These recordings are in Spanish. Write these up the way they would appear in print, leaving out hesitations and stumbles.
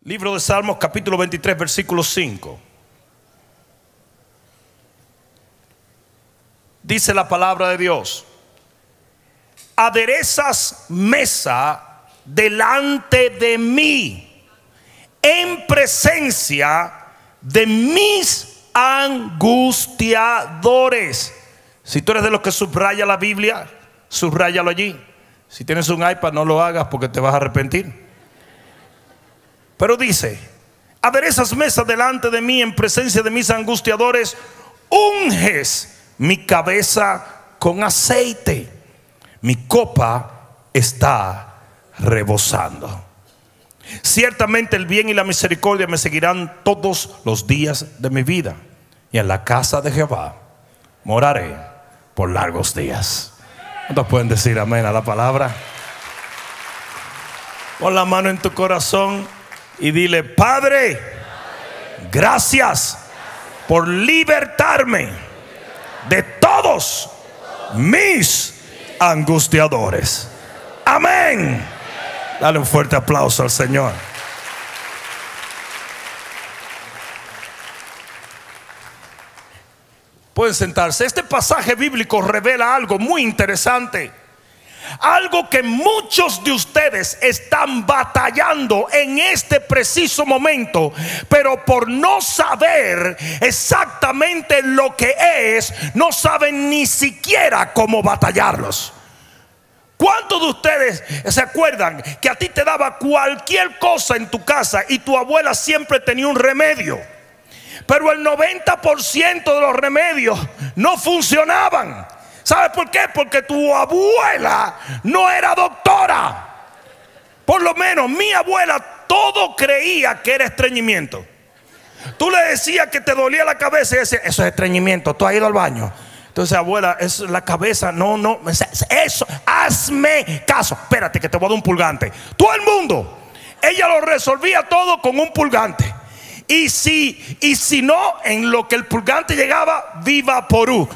Libro de Salmos, capítulo 23, versículo 5. Dice la palabra de Dios: aderezas mesa delante de mí en presencia de mis angustiadores. Si tú eres de los que subraya la Biblia, subráyalo allí. Si tienes un iPad, no lo hagas porque te vas a arrepentir. Pero dice: aderezas mesa delante de mí en presencia de mis angustiadores, unges mi cabeza con aceite, mi copa está rebosando. Ciertamente el bien y la misericordia me seguirán todos los días de mi vida, y en la casa de Jehová moraré por largos días. ¿Cuántos pueden decir amén a la palabra? Pon la mano en tu corazón y dile: Padre, gracias por libertarme de todos mis angustiadores. Amén. Dale un fuerte aplauso al Señor. Pueden sentarse. Este pasaje bíblico revela algo muy interesante. Algo que muchos de ustedes están batallando en este preciso momento, pero por no saber exactamente lo que es, no saben ni siquiera cómo batallarlos. ¿Cuántos de ustedes se acuerdan que a ti te daba cualquier cosa en tu casa y tu abuela siempre tenía un remedio? Pero el 90% de los remedios no funcionaban. ¿Sabes por qué? Porque tu abuela no era doctora. Por lo menos mi abuela todo creía que era estreñimiento. Tú le decías que te dolía la cabeza y decía: eso es estreñimiento, tú has ido al baño. Entonces, abuela, es la cabeza, no, eso, hazme caso. Espérate que te voy a dar un pulgante. Todo el mundo, ella lo resolvía todo con un pulgante. Y si no, en lo que el pulgante llegaba, Vivaporú.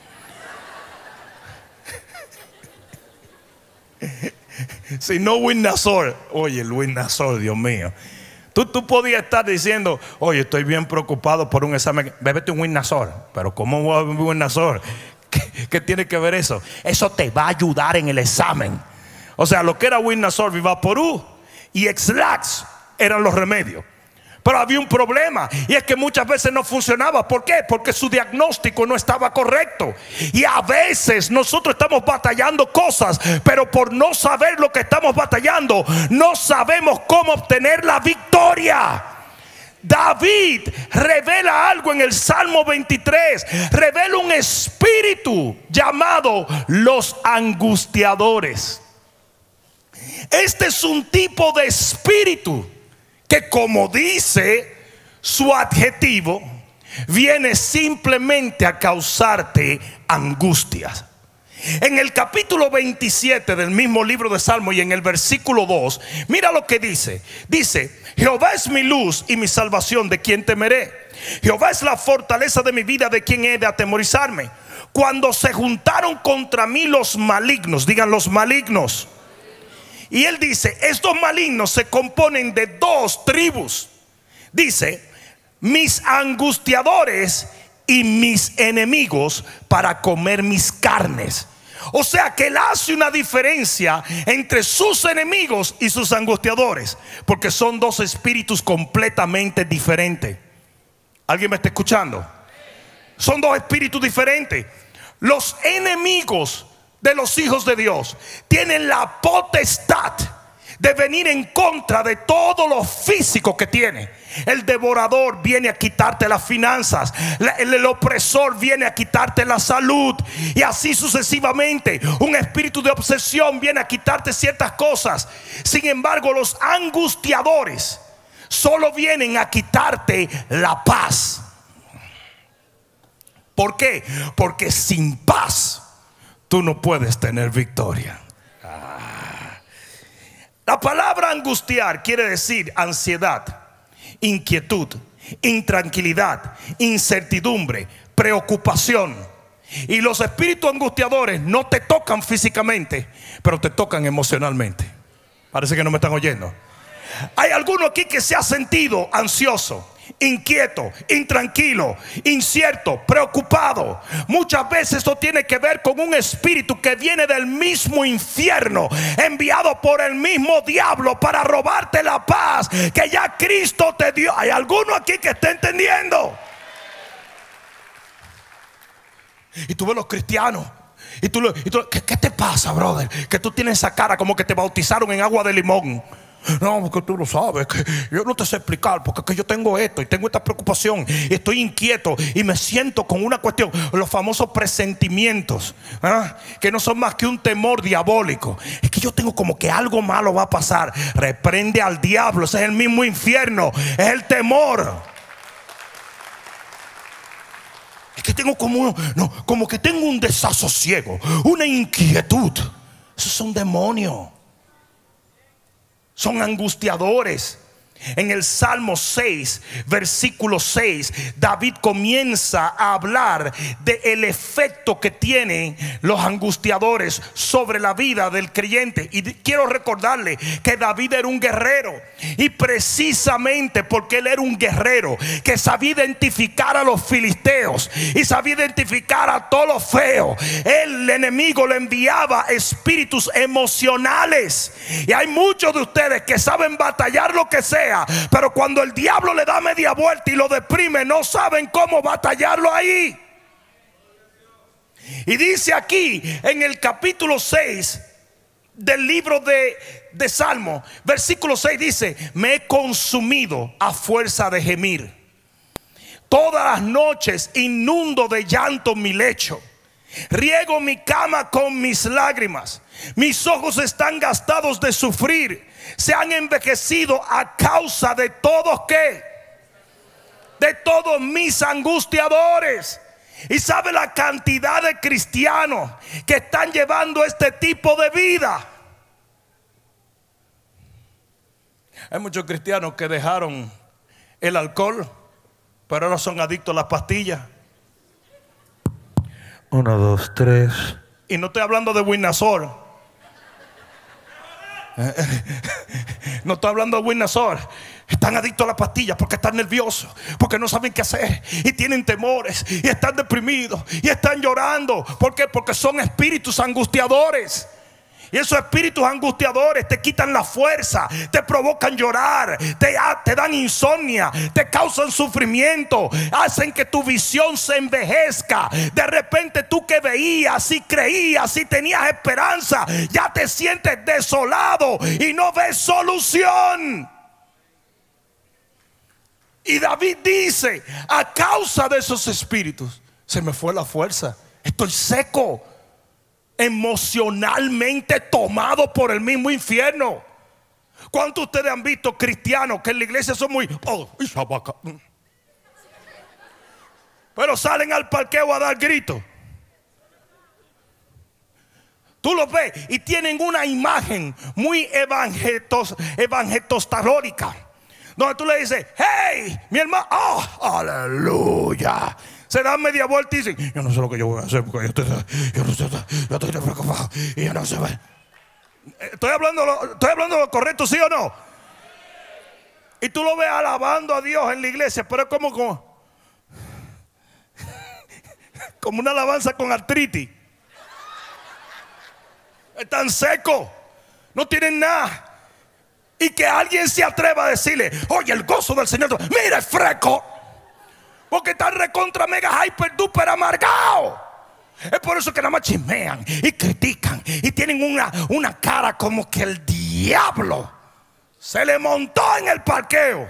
Si no, Winazor. Oye, el Winazor, Dios mío. Tú podías estar diciendo: oye, estoy bien preocupado por un examen, bébete un Winazor. Pero ¿cómo voy a beber un Winazor? ¿Qué tiene que ver eso? Eso te va a ayudar en el examen. O sea, lo que era Winazor, Vivaporú y Exlax eran los remedios. Pero había un problema, y es que muchas veces no funcionaba. ¿Por qué? Porque su diagnóstico no estaba correcto. Y a veces nosotros estamos batallando cosas, pero por no saber lo que estamos batallando, no sabemos cómo obtener la victoria. David revela algo en el Salmo 23. Revela un espíritu llamado los angustiadores. Este es un tipo de espíritu que, como dice su adjetivo, viene simplemente a causarte angustias. En el capítulo 27 del mismo libro de Salmos y en el versículo 2, mira lo que dice. Dice: Jehová es mi luz y mi salvación, ¿de quién temeré? Jehová es la fortaleza de mi vida, ¿de quién he de atemorizarme? Cuando se juntaron contra mí los malignos, digan los malignos. Y él dice: estos malignos se componen de dos tribus. Dice: mis angustiadores y mis enemigos para comer mis carnes. O sea que él hace una diferencia entre sus enemigos y sus angustiadores, porque son dos espíritus completamente diferentes. ¿Alguien me está escuchando? Son dos espíritus diferentes. Los enemigos de los hijos de Dios tienen la potestad de venir en contra de todo lo físico que tiene. El devorador viene a quitarte las finanzas, el opresor viene a quitarte la salud, y así sucesivamente. Un espíritu de obsesión viene a quitarte ciertas cosas. Sin embargo, los angustiadores solo vienen a quitarte la paz. ¿Por qué? Porque sin paz tú no puedes tener victoria. La palabra angustiar quiere decir ansiedad, inquietud, intranquilidad, incertidumbre, preocupación. Y los espíritus angustiadores no te tocan físicamente, pero te tocan emocionalmente. Parece que no me están oyendo. Hay alguno aquí que se ha sentido ansioso, inquieto, intranquilo, incierto, preocupado. Muchas veces esto tiene que ver con un espíritu que viene del mismo infierno, enviado por el mismo diablo para robarte la paz que ya Cristo te dio. ¿Hay alguno aquí que está entendiendo? Y tú ves los cristianos y ¿qué te pasa, brother? Que tú tienes esa cara como que te bautizaron en agua de limón. No, porque tú lo sabes, que yo no te sé explicar, porque es que yo tengo esto y tengo esta preocupación y estoy inquieto y me siento con una cuestión. Los famosos presentimientos, que no son más que un temor diabólico. Es que yo tengo como que algo malo va a pasar. Reprende al diablo, ese es el mismo infierno, es el temor. Es que tengo como que tengo un desasosiego, una inquietud. Eso es un demonio. Son angustiadores. En el Salmo 6, versículo 6, David comienza a hablar del efecto que tienen los angustiadores sobre la vida del creyente. Y quiero recordarle que David era un guerrero, y precisamente porque él era un guerrero que sabía identificar a los filisteos y sabía identificar a todos los feos, el enemigo le enviaba espíritus emocionales. Y hay muchos de ustedes que saben batallar lo que sea, pero cuando el diablo le da media vuelta y lo deprime, no saben cómo batallarlo ahí. Y dice aquí en el capítulo 6 del libro de Salmo, versículo 6 dice: me he consumido a fuerza de gemir. Todas las noches inundo de llanto mi lecho. Riego mi cama con mis lágrimas. Mis ojos están gastados de sufrir. Se han envejecido a causa de todos de todos mis angustiadores. Y sabe la cantidad de cristianos que están llevando este tipo de vida. Hay muchos cristianos que dejaron el alcohol, pero ahora son adictos a las pastillas. 1, 2, 3. Y no estoy hablando de Winazor. No estoy hablando de Winazor. Están adictos a las pastillas porque están nerviosos, porque no saben qué hacer y tienen temores y están deprimidos y están llorando. ¿Por qué? Porque son espíritus angustiadores. Y esos espíritus angustiadores te quitan la fuerza, te provocan llorar, te dan insomnia, te causan sufrimiento, hacen que tu visión se envejezca. De repente tú que veías y creías y tenías esperanza, ya te sientes desolado y no ves solución. Y David dice: a causa de esos espíritus se me fue la fuerza, estoy seco, emocionalmente tomado por el mismo infierno. ¿Cuántos de ustedes han visto cristianos que en la iglesia son muy pero salen al parqueo a dar gritos? Tú los ves y tienen una imagen muy evangelostalórica, donde tú le dices: hey, mi hermano, oh, aleluya. Se dan media vuelta y dicen: yo no sé lo que yo voy a hacer, porque yo estoy preocupado y yo no sé. Estoy hablando lo correcto, ¿sí o no? Y tú lo ves alabando a Dios en la iglesia, pero es como una alabanza con artritis. Están secos, no tienen nada. Y que alguien se atreva a decirle: oye, el gozo del Señor, mira el fresco, porque están recontra mega hyper duper amargado. Es por eso que nada más chismean y critican y tienen una cara como que el diablo se le montó en el parqueo.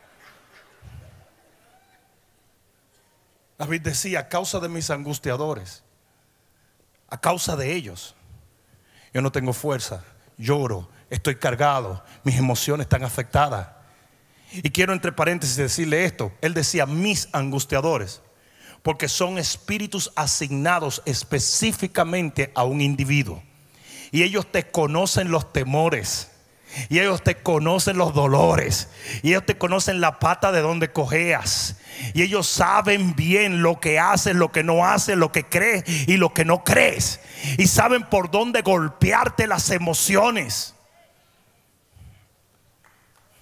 David decía: a causa de mis angustiadores, a causa de ellos, yo no tengo fuerza, lloro, estoy cargado, mis emociones están afectadas. Y quiero entre paréntesis decirle esto: él decía mis angustiadores, porque son espíritus asignados específicamente a un individuo. Y ellos te conocen los temores, y ellos te conocen los dolores, y ellos te conocen la pata de donde cojeas, y ellos saben bien lo que haces, lo que no haces, lo que crees y lo que no crees, y saben por dónde golpearte las emociones.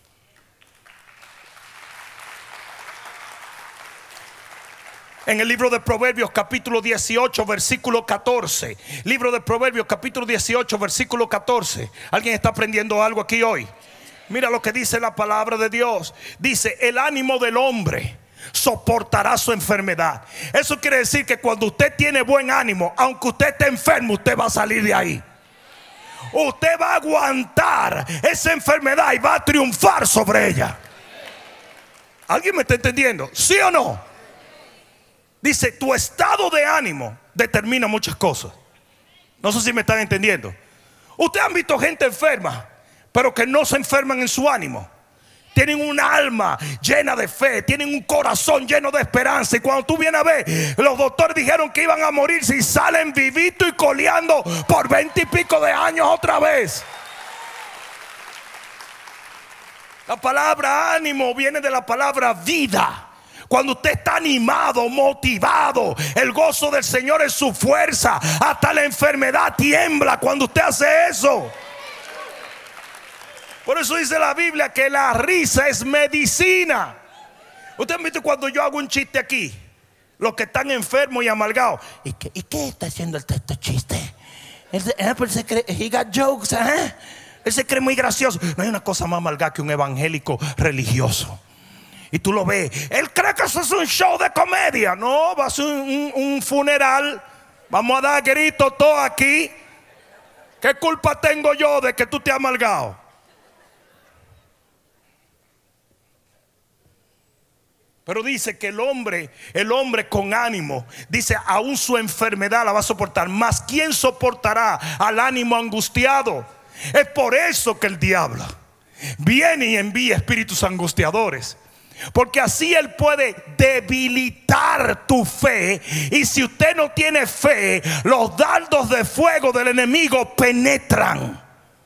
En el libro de Proverbios capítulo 18 versículo 14. Libro de Proverbios capítulo 18 versículo 14. ¿Alguien está aprendiendo algo aquí hoy? Mira lo que dice la palabra de Dios. Dice: el ánimo del hombre soportará su enfermedad. Eso quiere decir que cuando usted tiene buen ánimo, aunque usted esté enfermo, usted va a salir de ahí. Usted va a aguantar esa enfermedad y va a triunfar sobre ella. ¿Alguien me está entendiendo? ¿Sí o no? Dice, tu estado de ánimo determina muchas cosas. No sé si me están entendiendo. Ustedes han visto gente enferma, pero que no se enferman en su ánimo. Tienen un alma llena de fe, tienen un corazón lleno de esperanza. Y cuando tú vienes a ver, los doctores dijeron que iban a morirse y salen vivitos y coleando por 20 y pico de años otra vez. La palabra ánimo viene de la palabra vida. Cuando usted está animado, motivado, el gozo del Señor es su fuerza. Hasta la enfermedad tiembla cuando usted hace eso. Por eso dice la Biblia que la risa es medicina. Ustedes han visto cuando yo hago un chiste aquí, los que están enfermos y amargados. ¿Y qué está haciendo este chiste? Él se cree, he got jokes, él se cree muy gracioso. No hay una cosa más amargada que un evangélico religioso. Y tú lo ves, él cree que eso es un show de comedia. No, va a ser un funeral. Vamos a dar gritos todos aquí. ¿Qué culpa tengo yo de que tú te has amargado? Pero dice que el hombre con ánimo, dice, aún su enfermedad la va a soportar. Mas ¿quién soportará al ánimo angustiado? Es por eso que el diablo viene y envía espíritus angustiadores, porque así él puede debilitar tu fe. Y si usted no tiene fe, los dardos de fuego del enemigo penetran.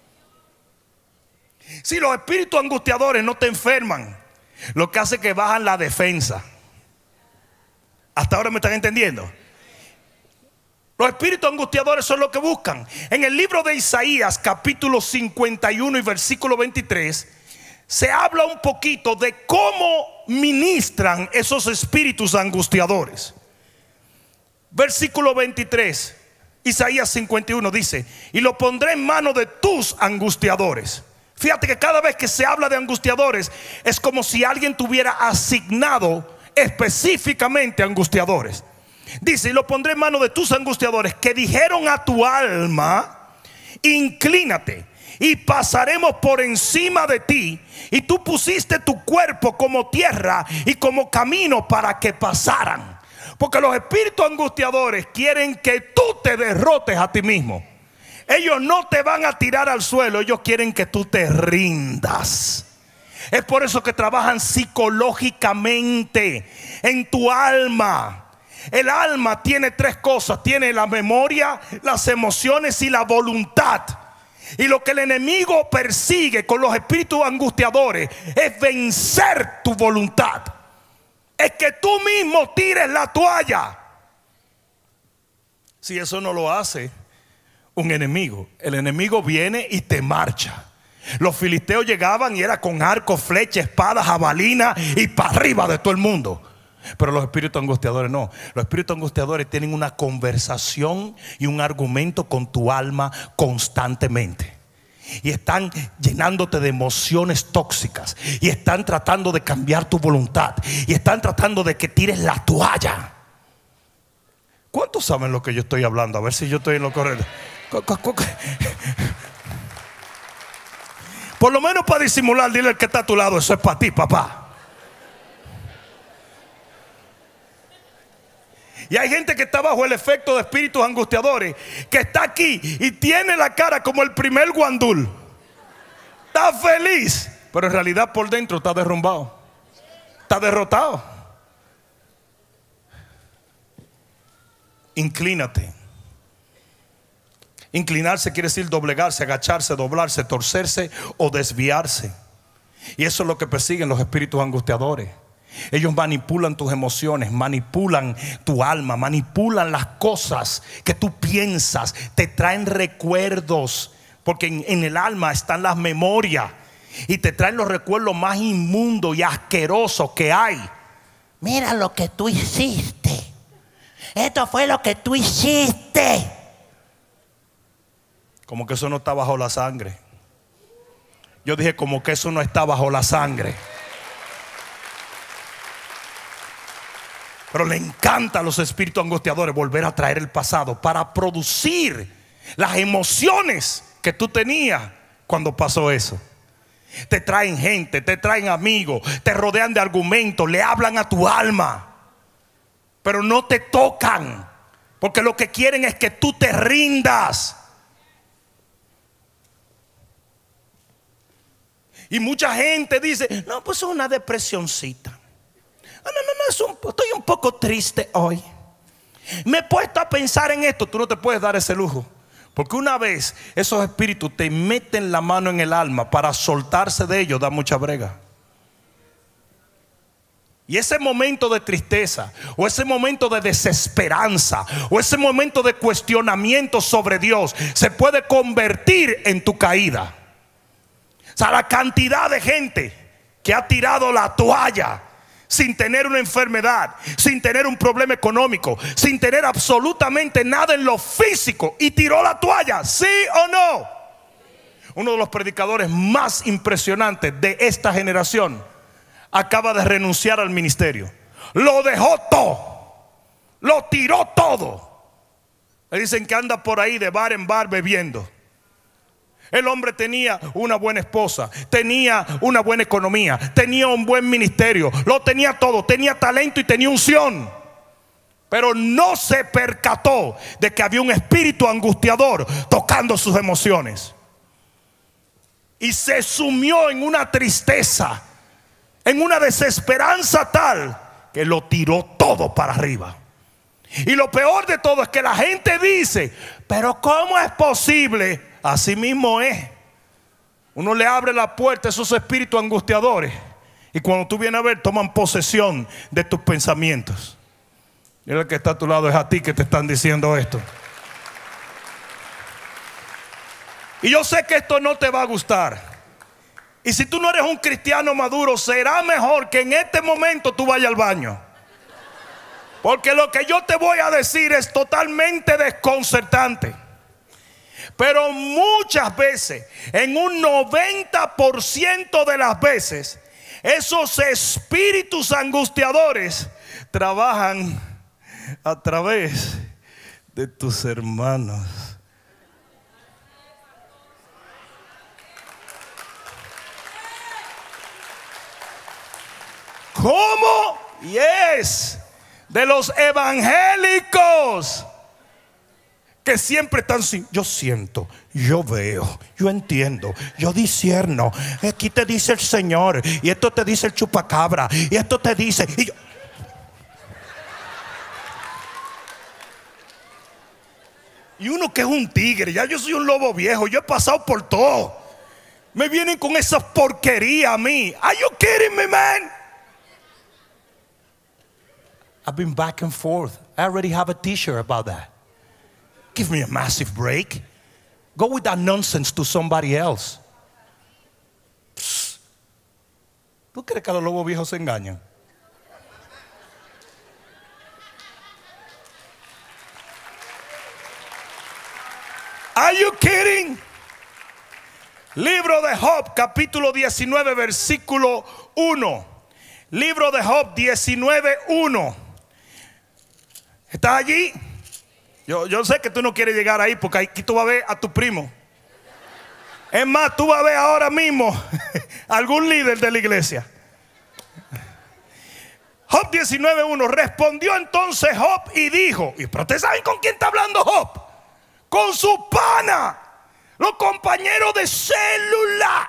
Si los espíritus angustiadores no te enferman, lo que hace es que bajan la defensa. Hasta ahora me están entendiendo. Los espíritus angustiadores son lo que buscan. En el libro de Isaías capítulo 51 y versículo 23 se habla un poquito de cómo ministran esos espíritus angustiadores. Versículo 23, Isaías 51 dice: y lo pondré en mano de tus angustiadores. Fíjate que cada vez que se habla de angustiadores es como si alguien tuviera asignado específicamente angustiadores. Dice: y lo pondré en mano de tus angustiadores, que dijeron a tu alma: inclínate y pasaremos por encima de ti. Y tú pusiste tu cuerpo como tierra y como camino para que pasaran. Porque los espíritus angustiadores quieren que tú te derrotes a ti mismo. Ellos no te van a tirar al suelo, ellos quieren que tú te rindas. Es por eso que trabajan psicológicamente en tu alma. El alma tiene tres cosas: tiene la memoria, las emociones y la voluntad. Y lo que el enemigo persigue con los espíritus angustiadores es vencer tu voluntad. Es que tú mismo tires la toalla. Si eso no lo hace un enemigo, el enemigo viene y te marcha. Los filisteos llegaban y era con arco, flecha, espada, jabalina y para arriba de todo el mundo. Pero los espíritus angustiadores no. Los espíritus angustiadores tienen una conversación y un argumento con tu alma constantemente. Y están llenándote de emociones tóxicas. Y están tratando de cambiar tu voluntad. Y están tratando de que tires la toalla. ¿Cuántos saben lo que yo estoy hablando? A ver si yo estoy en lo correcto. Por lo menos para disimular, dile al que está a tu lado: eso es para ti, papá. Y hay gente que está bajo el efecto de espíritus angustiadores, que está aquí y tiene la cara como el primer guandul. Está feliz, pero en realidad por dentro está derrumbado, está derrotado. Inclínate. Inclinarse quiere decir doblegarse, agacharse, doblarse, torcerse o desviarse. Y eso es lo que persiguen los espíritus angustiadores. Ellos manipulan tus emociones, manipulan tu alma, manipulan las cosas que tú piensas, te traen recuerdos, porque en el alma están las memorias, y te traen los recuerdos más inmundos y asquerosos que hay. Mira lo que tú hiciste. Esto fue lo que tú hiciste. Como que eso no está bajo la sangre. Yo dije, como que eso no está bajo la sangre. Pero le encanta a los espíritus angustiadores volver a traer el pasado para producir las emociones que tú tenías cuando pasó eso. Te traen gente, te traen amigos, te rodean de argumentos, le hablan a tu alma, pero no te tocan, porque lo que quieren es que tú te rindas. Y mucha gente dice, no, pues es una depresioncita. Estoy un poco triste hoy. Me he puesto a pensar en esto. Tú no te puedes dar ese lujo, porque una vez esos espíritus te meten la mano en el alma, para soltarse de ellos da mucha brega. Y ese momento de tristeza, o ese momento de desesperanza, o ese momento de cuestionamiento sobre Dios, se puede convertir en tu caída. O sea, la cantidad de gente que ha tirado la toalla sin tener una enfermedad, sin tener un problema económico, sin tener absolutamente nada en lo físico, y tiró la toalla, ¿sí o no? Uno de los predicadores más impresionantes de esta generación acaba de renunciar al ministerio. Lo dejó todo, lo tiró todo. Le dicen que anda por ahí de bar en bar bebiendo. El hombre tenía una buena esposa, tenía una buena economía, tenía un buen ministerio, lo tenía todo, tenía talento y tenía unción. Pero no se percató de que había un espíritu angustiador tocando sus emociones. Y se sumió en una tristeza, en una desesperanza tal, que lo tiró todo para arriba. Y lo peor de todo es que la gente dice, pero ¿cómo es posible? Así mismo es. Uno le abre la puerta a esos espíritus angustiadores, y cuando tú vienes a ver, toman posesión de tus pensamientos. Y el que está a tu lado, es a ti que te están diciendo esto. Y yo sé que esto no te va a gustar. Y si tú no eres un cristiano maduro, será mejor que en este momento tú vayas al baño, porque lo que yo te voy a decir es totalmente desconcertante. Pero muchas veces, en un 90% de las veces, esos espíritus angustiadores trabajan a través de tus hermanos. ¿Cómo? Yes, de los evangélicos, que siempre están sin, yo siento, yo veo, yo entiendo, yo discierno. Aquí te dice el Señor, y esto te dice el chupacabra, y esto te dice, y yo. Y uno que es un tigre, ya yo soy un lobo viejo, yo he pasado por todo. Me vienen con esa porquería a mí. Are you kidding me, man? I've been back and forth. I already have a t-shirt about that. Give me a massive break. Go with that nonsense to somebody else. ¿Tú crees que los lobos viejos se engañan? Are you kidding? Libro de Job, capítulo 19, versículo 1. Libro de Job 19:1. ¿Estás allí? Yo sé que tú no quieres llegar ahí, porque aquí tú vas a ver a tu primo. Es más, tú vas a ver ahora mismo algún líder de la iglesia. Job 19:1. Respondió entonces Job y dijo, pero ustedes saben con quién está hablando Job. Con su pana, los compañeros de célula.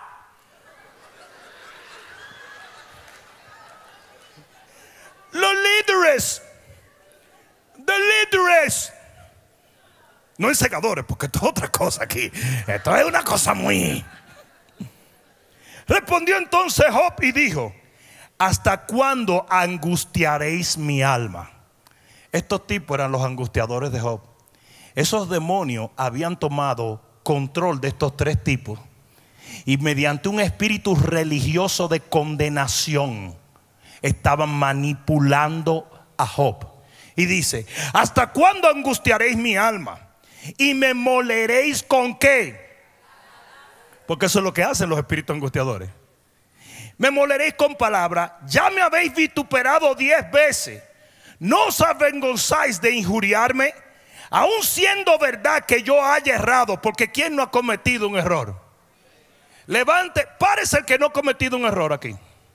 Los líderes. The líderes. No en segadores, porque esto es otra cosa aquí. Esto es una cosa muy. Respondió entonces Job y dijo, ¿hasta cuándo angustiaréis mi alma? Estos tipos eran los angustiadores de Job. Esos demonios habían tomado control de estos tres tipos, y mediante un espíritu religioso de condenación estaban manipulando a Job. Y dice: ¿hasta cuándo angustiaréis mi alma? Y me moleréis ¿con qué? Porque eso es lo que hacen los espíritus angustiadores. Me moleréis con palabras. Ya me habéis vituperado 10 veces. ¿No os avergonzáis de injuriarme? Aun siendo verdad que yo haya errado. Porque ¿quién no ha cometido un error? Levante, párese el que no ha cometido un error aquí.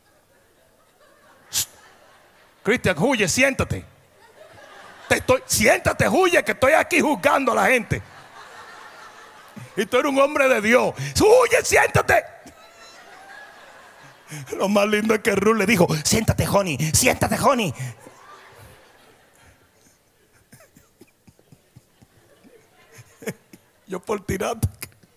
Cristian, huye, siéntate. Siéntate, huye, que estoy aquí juzgando a la gente. Y tú eres un hombre de Dios. Huye, siéntate. Lo más lindo es que Ruth le dijo: siéntate, honey, siéntate, honey. Yo por tirarte.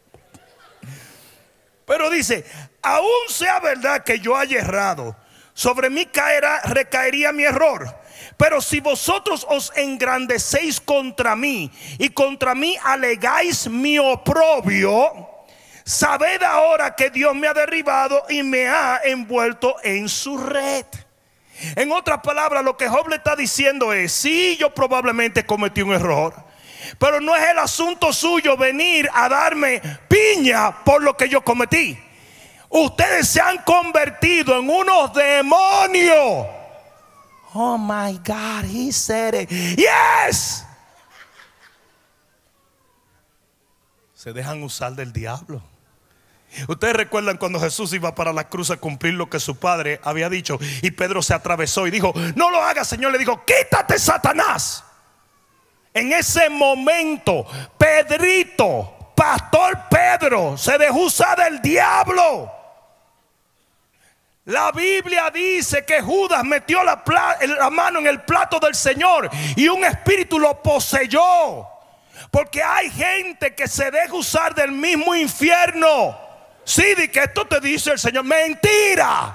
Pero dice: aún sea verdad que yo haya errado, sobre mí recaería mi error. Pero si vosotros os engrandecéis contra mí y contra mí alegáis mi oprobio, sabed ahora que Dios me ha derribado y me ha envuelto en su red. En otras palabras, lo que Job le está diciendo es: sí, yo probablemente cometí un error, pero no es el asunto suyo venir a darme piña por lo que yo cometí. Ustedes se han convertido en unos demonios. Oh my God, he said it. Yes. Se dejan usar del diablo. Ustedes recuerdan cuando Jesús iba para la cruz a cumplir lo que su padre había dicho, y Pedro se atravesó y dijo: no lo hagas, Señor. Le dijo: quítate, Satanás. En ese momento, Pedrito, Pastor Pedro, se dejó usar del diablo. La Biblia dice que Judas metió la mano en el plato del Señor y un espíritu lo poseyó. Porque hay gente que se deja usar del mismo infierno. Sí, di que esto te dice el Señor. Mentira.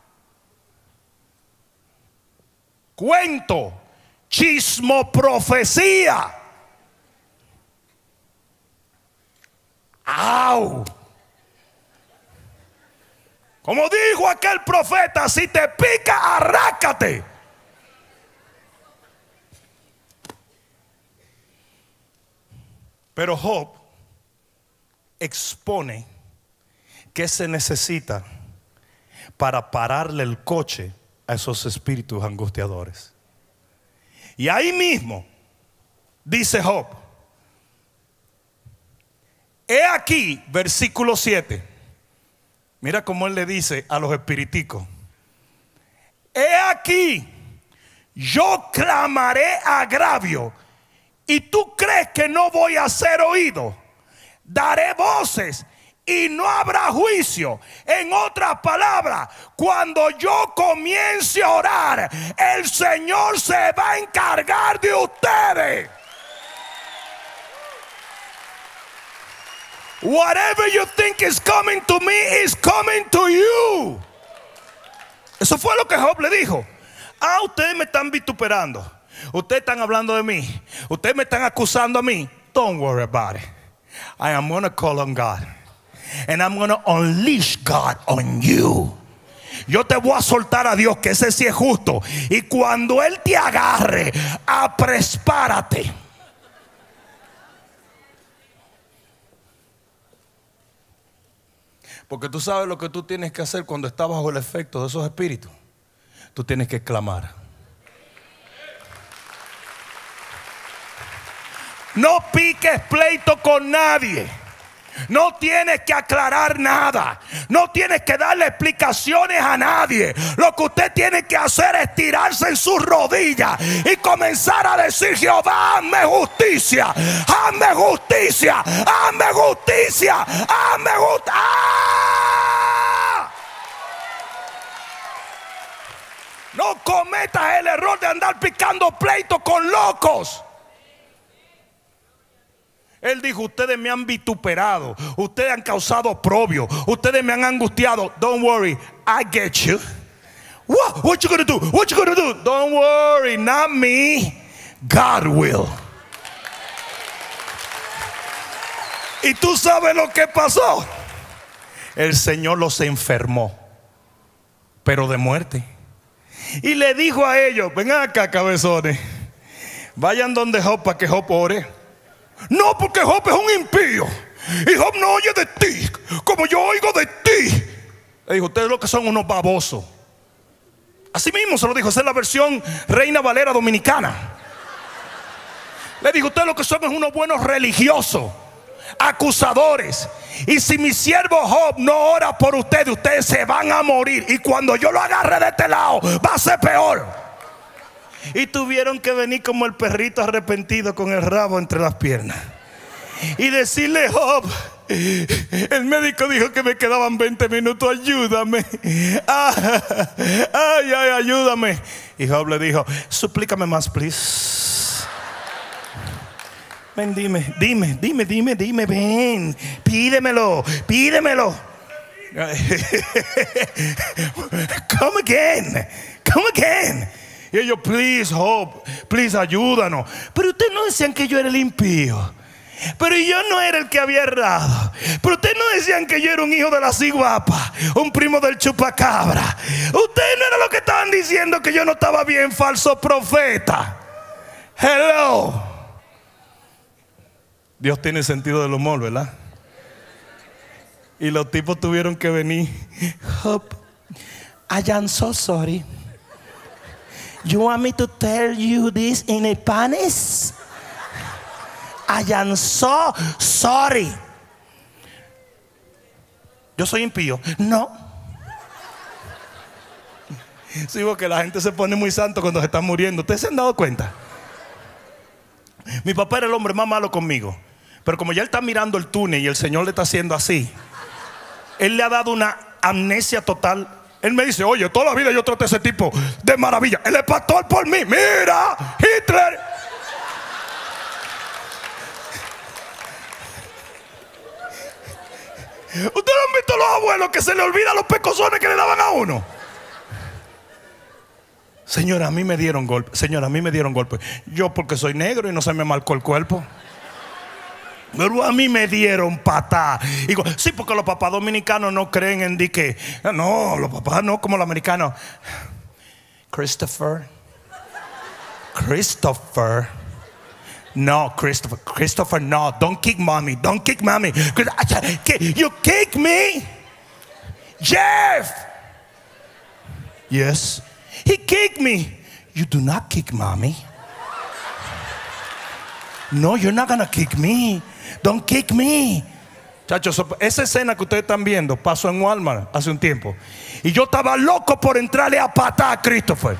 Cuento, chismo, profecía. ¡Au! Como dijo aquel profeta: si te pica, arrácate. Pero Job expone qué se necesita para pararle el coche a esos espíritus angustiadores. Y ahí mismo dice Job: he aquí, versículo 7. Mira cómo él le dice a los espiriticos: he aquí, yo clamaré agravio, y tú crees que no voy a ser oído. Daré voces y no habrá juicio. En otras palabras, cuando yo comience a orar, el Señor se va a encargar de ustedes. Whatever you think is coming to me is coming to you. Eso fue lo que Job le dijo. Ah, ustedes me están vituperando, ustedes están hablando de mí, ustedes me están acusando a mí. Don't worry about it. I am going to call on God, and I'm going to unleash God on you. Yo te voy a soltar a Dios, que ese sí es justo. Y cuando Él te agarre, aprespárate. Porque tú sabes lo que tú tienes que hacer cuando estás bajo el efecto de esos espíritus. Tú tienes que clamar. No piques pleito con nadie. No tienes que aclarar nada. No tienes que darle explicaciones a nadie. Lo que usted tiene que hacer es tirarse en sus rodillas y comenzar a decir: Jehová, hazme justicia, hazme justicia, hazme justicia, hazme justicia. ¡Ah! No cometas el error de andar picando pleito con locos. Él dijo: ustedes me han vituperado, ustedes han causado oprobio, ustedes me han angustiado. Don't worry, I get you. What you gonna do? What you gonna do? Don't worry, not me, God will. Y tú sabes lo que pasó. El Señor los enfermó, pero de muerte. Y le dijo a ellos: ven acá, cabezones, Vayan donde Job para que Job ore. No, porque Job es un impío y Job no oye de ti como yo oigo de ti. Le dijo, ustedes lo que son unos babosos. Así mismo se lo dijo. Esa es la versión Reina Valera dominicana. Le dijo, ustedes lo que son es unos buenos religiosos, acusadores. Y si mi siervo Job no ora por ustedes, ustedes se van a morir. Y cuando yo lo agarre de este lado, va a ser peor. Y tuvieron que venir como el perrito arrepentido con el rabo entre las piernas y decirle, Job, el médico dijo que me quedaban 20 minutos, ayúdame. Ay, ayúdame. Y Job le dijo, suplícame más, please. Ven, dime, ven, pídemelo. Come again. Y ellos, please, Job, please, ayúdanos. Pero ustedes no decían que yo era el impío. Pero yo no era el que había errado. Pero ustedes no decían que yo era un hijo de la ciguapa, un primo del chupacabra. Ustedes no eran los que estaban diciendo que yo no estaba bien, falso profeta. Hello. Dios tiene sentido del humor, ¿verdad? Y los tipos tuvieron que venir. Job, I am so sorry. You want me to tell you this in Spanish? I am so sorry. Yo soy impío. No. Sí, porque la gente se pone muy santo cuando se están muriendo. ¿Ustedes se han dado cuenta? Mi papá era el hombre más malo conmigo. Pero como ya él está mirando el túnel y el Señor le está haciendo así, él le ha dado una amnesia total. Él me dice, oye, toda la vida yo traté a ese tipo de maravilla. Él es pastor por mí. Mira, Hitler. ¿Ustedes han visto a los abuelos que se le olvidan los pecosones que le daban a uno? Señora, a mí me dieron golpe. Yo porque soy negro y no se me marcó el cuerpo. Pero a mí me dieron patada. Digo, sí, porque los papás dominicanos no creen en que. No, los papás no, como los americanos. Christopher. No, Christopher, no. Don't kick mommy. You kick me? Jeff. Yes. He kicked me. You do not kick mommy. No, you're not gonna kick me. Don't kick me. Chachos, esa escena que ustedes están viendo pasó en Walmart hace un tiempo. Y yo estaba loco por entrarle a patar a Christopher.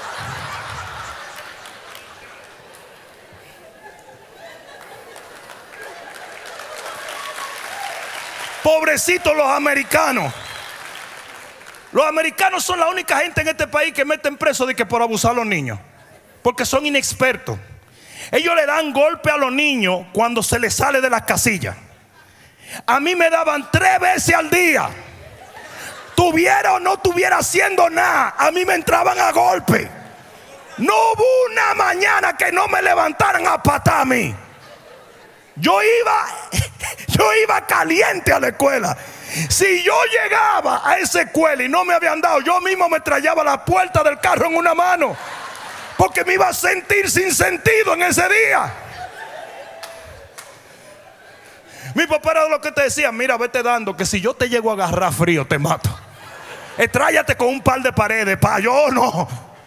Pobrecitos los americanos. Los americanos son la única gente en este país que meten preso de que por abusar a los niños. Porque son inexpertos. Ellos le dan golpe a los niños cuando se les sale de las casillas. A mí me daban 3 veces al día. Tuviera o no estuviera haciendo nada, a mí me entraban a golpe. No hubo una mañana que no me levantaran a patar a mí. Yo iba caliente a la escuela. Si yo llegaba a esa escuela y no me habían dado, yo mismo me trayaba la puerta del carro en una mano. Porque me iba a sentir sin sentido en ese día. Mi papá era lo que te decía, mira, vete dando, que si yo te llego a agarrar frío, te mato. Estrállate con un par de paredes, pa, yo no.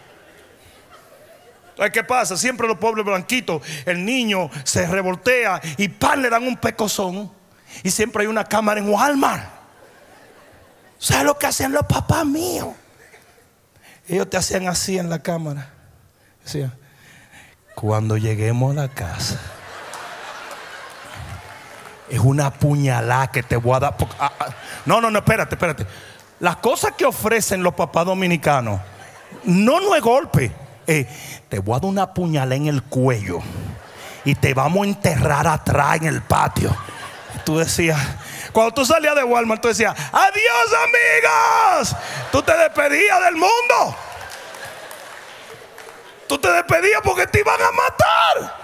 ¿Qué pasa? Siempre los pobres blanquitos, el niño se revoltea y pan le dan un pecozón. Y siempre hay una cámara en Walmart. ¿Sabes lo que hacían los papás míos? Ellos te hacían así en la cámara. Decían, cuando lleguemos a la casa, es una puñalada que te voy a dar. No, espérate. Las cosas que ofrecen los papás dominicanos no es golpe. Te voy a dar una puñalada en el cuello y te vamos a enterrar atrás en el patio. Tú decías, cuando tú salías de Walmart, tú decías, adiós amigos. Tú te despedías del mundo. Tú te despedías porque te iban a matar.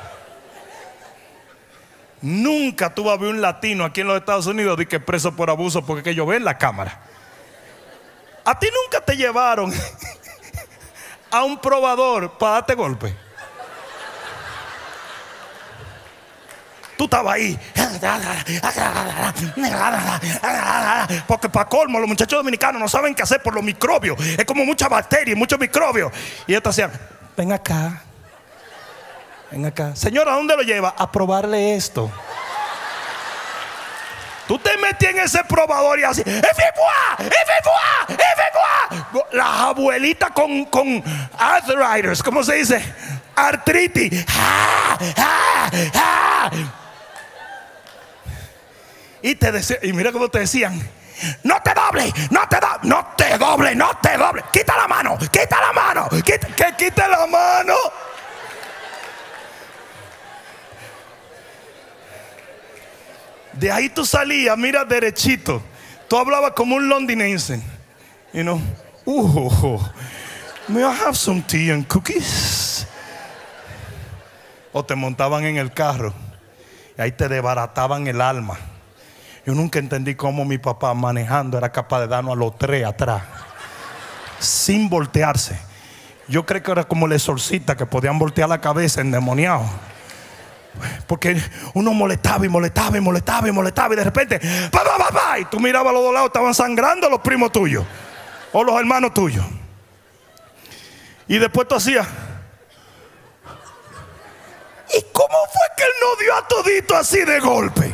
Nunca tú vas a ver un latino aquí en los Estados Unidos de que preso por abuso porque que yo veo en la cámara. A ti nunca te llevaron a un probador para darte golpe. tú estabas ahí. Porque para colmo, los muchachos dominicanos no saben qué hacer por los microbios. Es como muchas bacterias, muchos microbios. Y ellos te hacían, ven acá. Ven acá. Señora, ¿a dónde lo lleva? A probarle esto. Tú te metías en ese probador y así, las abuelitas con arthritis, ¿cómo se dice? Artritis. Y te decían, y mira cómo te decían, no te dobles, no te dobles, quita la mano, quita la mano, que quite la mano. De ahí tú salías, mira derechito. Tú hablabas como un londinense. You know, may I have some tea and cookies? O te montaban en el carro y ahí te desbarataban el alma. Yo nunca entendí cómo mi papá manejando era capaz de darnos a los tres atrás sin voltearse. Yo creo que era como el exorcista, que podían voltear la cabeza endemoniado. Porque uno molestaba y de repente y tú mirabas a los dos lados, estaban sangrando los primos tuyos o los hermanos tuyos. Y después tú hacías, ¿y cómo fue que él no dio a todito así de golpe?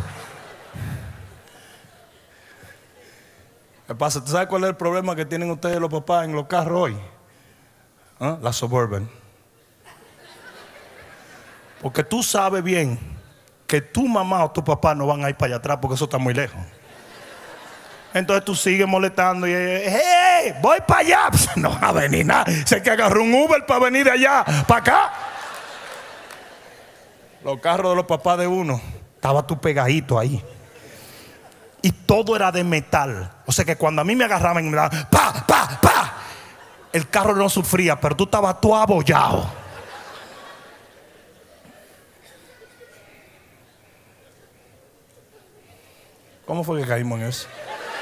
¿Qué pasa? ¿Tú sabes cuál es el problema que tienen ustedes los papás en los carros hoy? ¿Ah? La Suburban. Porque tú sabes bien que tu mamá o tu papá no van a ir para allá atrás porque eso está muy lejos. Entonces tú sigues molestando y ¡hey! Voy para allá. No va a venir nada. Sé que agarró un Uber para venir de allá para acá. Los carros de los papás de uno, estaba tú pegadito ahí. Y todo era de metal. O sea que cuando a mí me agarraban y me daban ¡pa! El carro no sufría, pero tú estabas todo abollado. ¿Cómo fue que caímos en eso?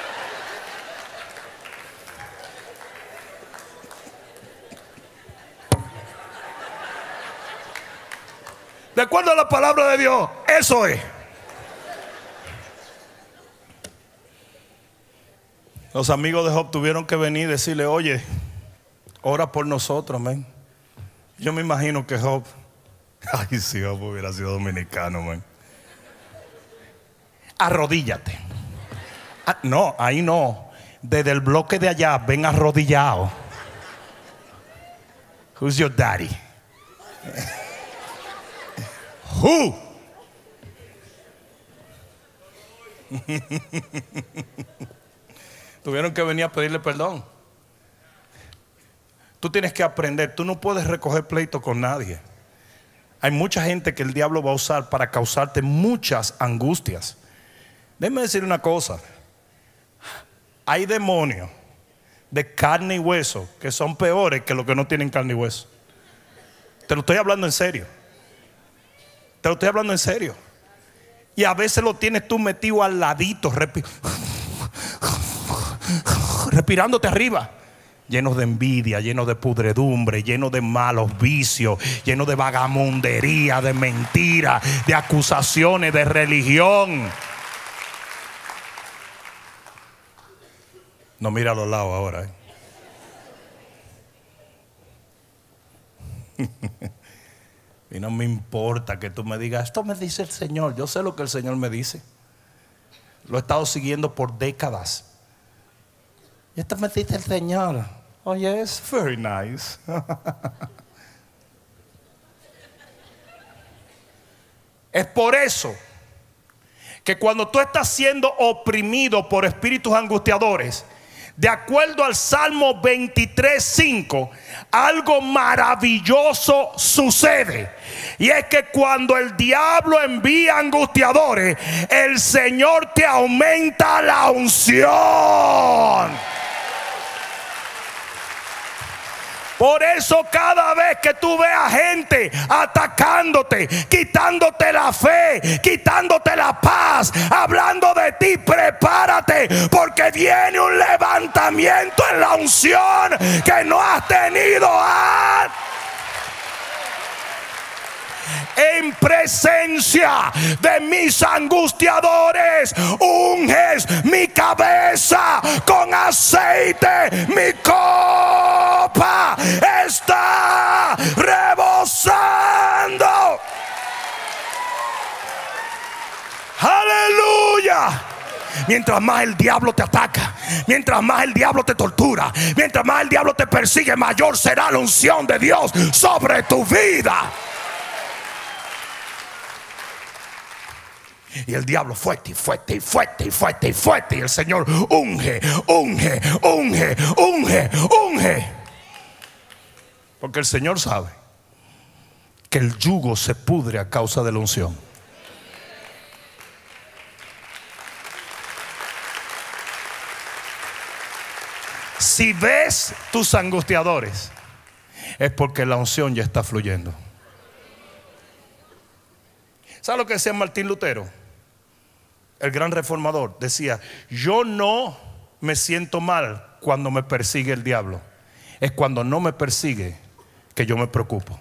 De acuerdo a la palabra de Dios, eso es. Los amigos de Job tuvieron que venir y decirle, oye, ora por nosotros, man. Yo me imagino que Job, ay, si Job hubiera sido dominicano, man. Arrodíllate. No, ahí no. Desde el bloque de allá, ven arrodillado. Who's your daddy? Who? Tuvieron que venir a pedirle perdón. Tú tienes que aprender. Tú no puedes recoger pleito con nadie. Hay mucha gente que el diablo va a usar para causarte muchas angustias. Déjame decir una cosa. Hay demonios de carne y hueso que son peores que los que no tienen carne y hueso. Te lo estoy hablando en serio. Te lo estoy hablando en serio. Y a veces lo tienes tú metido al ladito, respirándote arriba. Llenos de envidia, llenos de pudredumbre, llenos de malos vicios, llenos de vagamundería, de mentira, de acusaciones, de religión. No mira a los lados ahora. Y no me importa que tú me digas, esto me dice el Señor. Yo sé lo que el Señor me dice. Lo he estado siguiendo por décadas. Y esto me dice el Señor. Oh yes, very nice. Es por eso que cuando tú estás siendo oprimido por espíritus angustiadores, de acuerdo al Salmo 23:5, algo maravilloso sucede. Y es que cuando el diablo envía angustiadores, el Señor te aumenta la unción. Por eso cada vez que tú veas gente atacándote, quitándote la fe, quitándote la paz, hablando de ti, prepárate, porque viene un levantamiento en la unción que no has tenido antes. en presencia de mis angustiadores. Unges mi cabeza con aceite, mi copa está rebosando. Aleluya. Mientras más el diablo te ataca, mientras más el diablo te tortura, mientras más el diablo te persigue, mayor será la unción de Dios sobre tu vida. Y el diablo fuerte y fuerte y fuerte y fuerte y fuerte. Y el Señor unge, unge, unge, unge, unge. Porque el Señor sabe que el yugo se pudre a causa de la unción. Si ves tus angustiadores, es porque la unción ya está fluyendo. ¿Sabes lo que decía Martín Lutero? El gran reformador decía: yo no me siento mal cuando me persigue el diablo, es cuando no me persigue que yo me preocupo.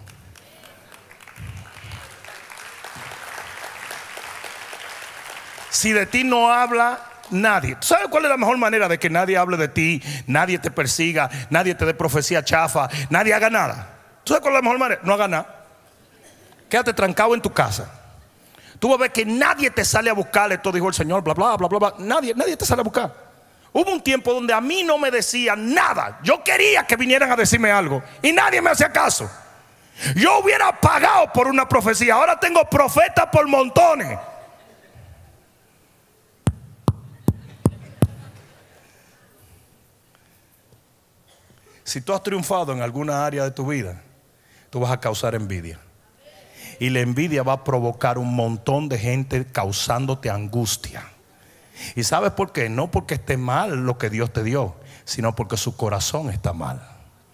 Si de ti no habla nadie, ¿sabes cuál es la mejor manera de que nadie hable de ti? Nadie te persiga, nadie te dé profecía chafa, nadie haga nada. ¿Tú sabes cuál es la mejor manera? No haga nada. Quédate trancado en tu casa. Tú vas a ver que nadie te sale a buscar. Esto dijo el Señor, bla, bla, bla, bla, bla. Nadie te sale a buscar. Hubo un tiempo donde a mí no me decían nada. Yo quería que vinieran a decirme algo y nadie me hacía caso. Yo hubiera pagado por una profecía. Ahora tengo profetas por montones. Si tú has triunfado en alguna área de tu vida, tú vas a causar envidia. Y la envidia va a provocar un montón de gente causándote angustia. ¿Y sabes por qué? No porque esté mal lo que Dios te dio, sino porque su corazón está mal.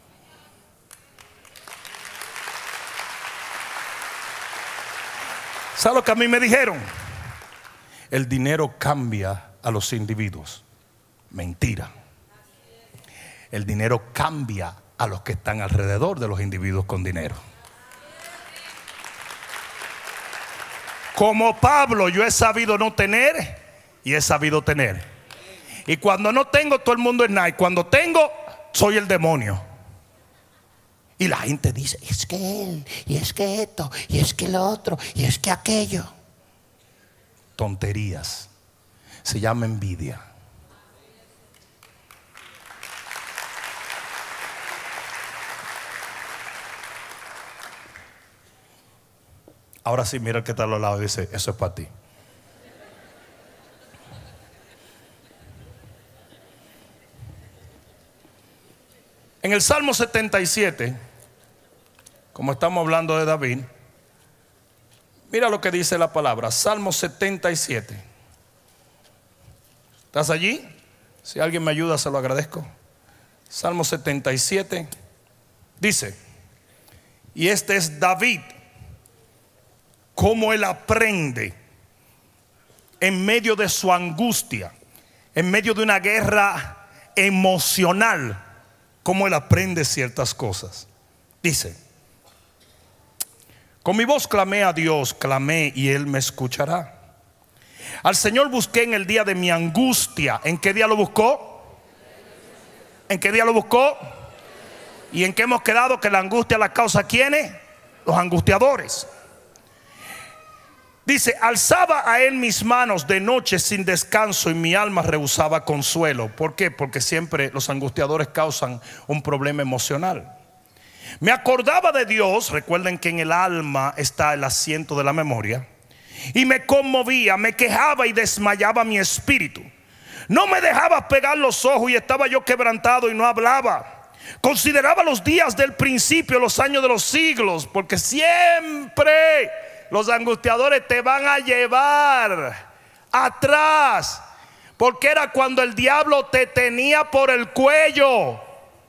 ¿Sabes lo que a mí me dijeron? El dinero cambia a los individuos. Mentira. El dinero cambia a los que están alrededor de los individuos con dinero. Como Pablo, yo he sabido no tener y he sabido tener. Y cuando no tengo, todo el mundo es nice. Cuando tengo, soy el demonio. Y la gente dice: es que él, y es que esto, y es que lo otro, y es que aquello. Tonterías. Se llama envidia. Ahora sí, mira el que está a los lados y dice: eso es para ti. En el Salmo 77, como estamos hablando de David, mira lo que dice la palabra. Salmo 77. ¿Estás allí? Si alguien me ayuda, se lo agradezco. Salmo 77 dice: y este es David, cómo él aprende en medio de su angustia, en medio de una guerra emocional, cómo él aprende ciertas cosas. Dice: con mi voz clamé a Dios, clamé y él me escuchará. Al Señor busqué en el día de mi angustia. ¿En qué día lo buscó? ¿En qué día lo buscó? ¿Y en qué hemos quedado? Que la angustia la causa ¿quiénes? Los angustiadores. Dice: alzaba a él mis manos de noche sin descanso y mi alma rehusaba consuelo. ¿Por qué? Porque siempre los angustiadores causan un problema emocional. Me acordaba de Dios. Recuerden que en el alma está el asiento de la memoria. Y me conmovía, me quejaba y desmayaba mi espíritu. No me dejaba pegar los ojos y estaba yo quebrantado y no hablaba. Consideraba los días del principio, los años de los siglos, porque siempre los angustiadores te van a llevar atrás, porque era cuando el diablo te tenía por el cuello.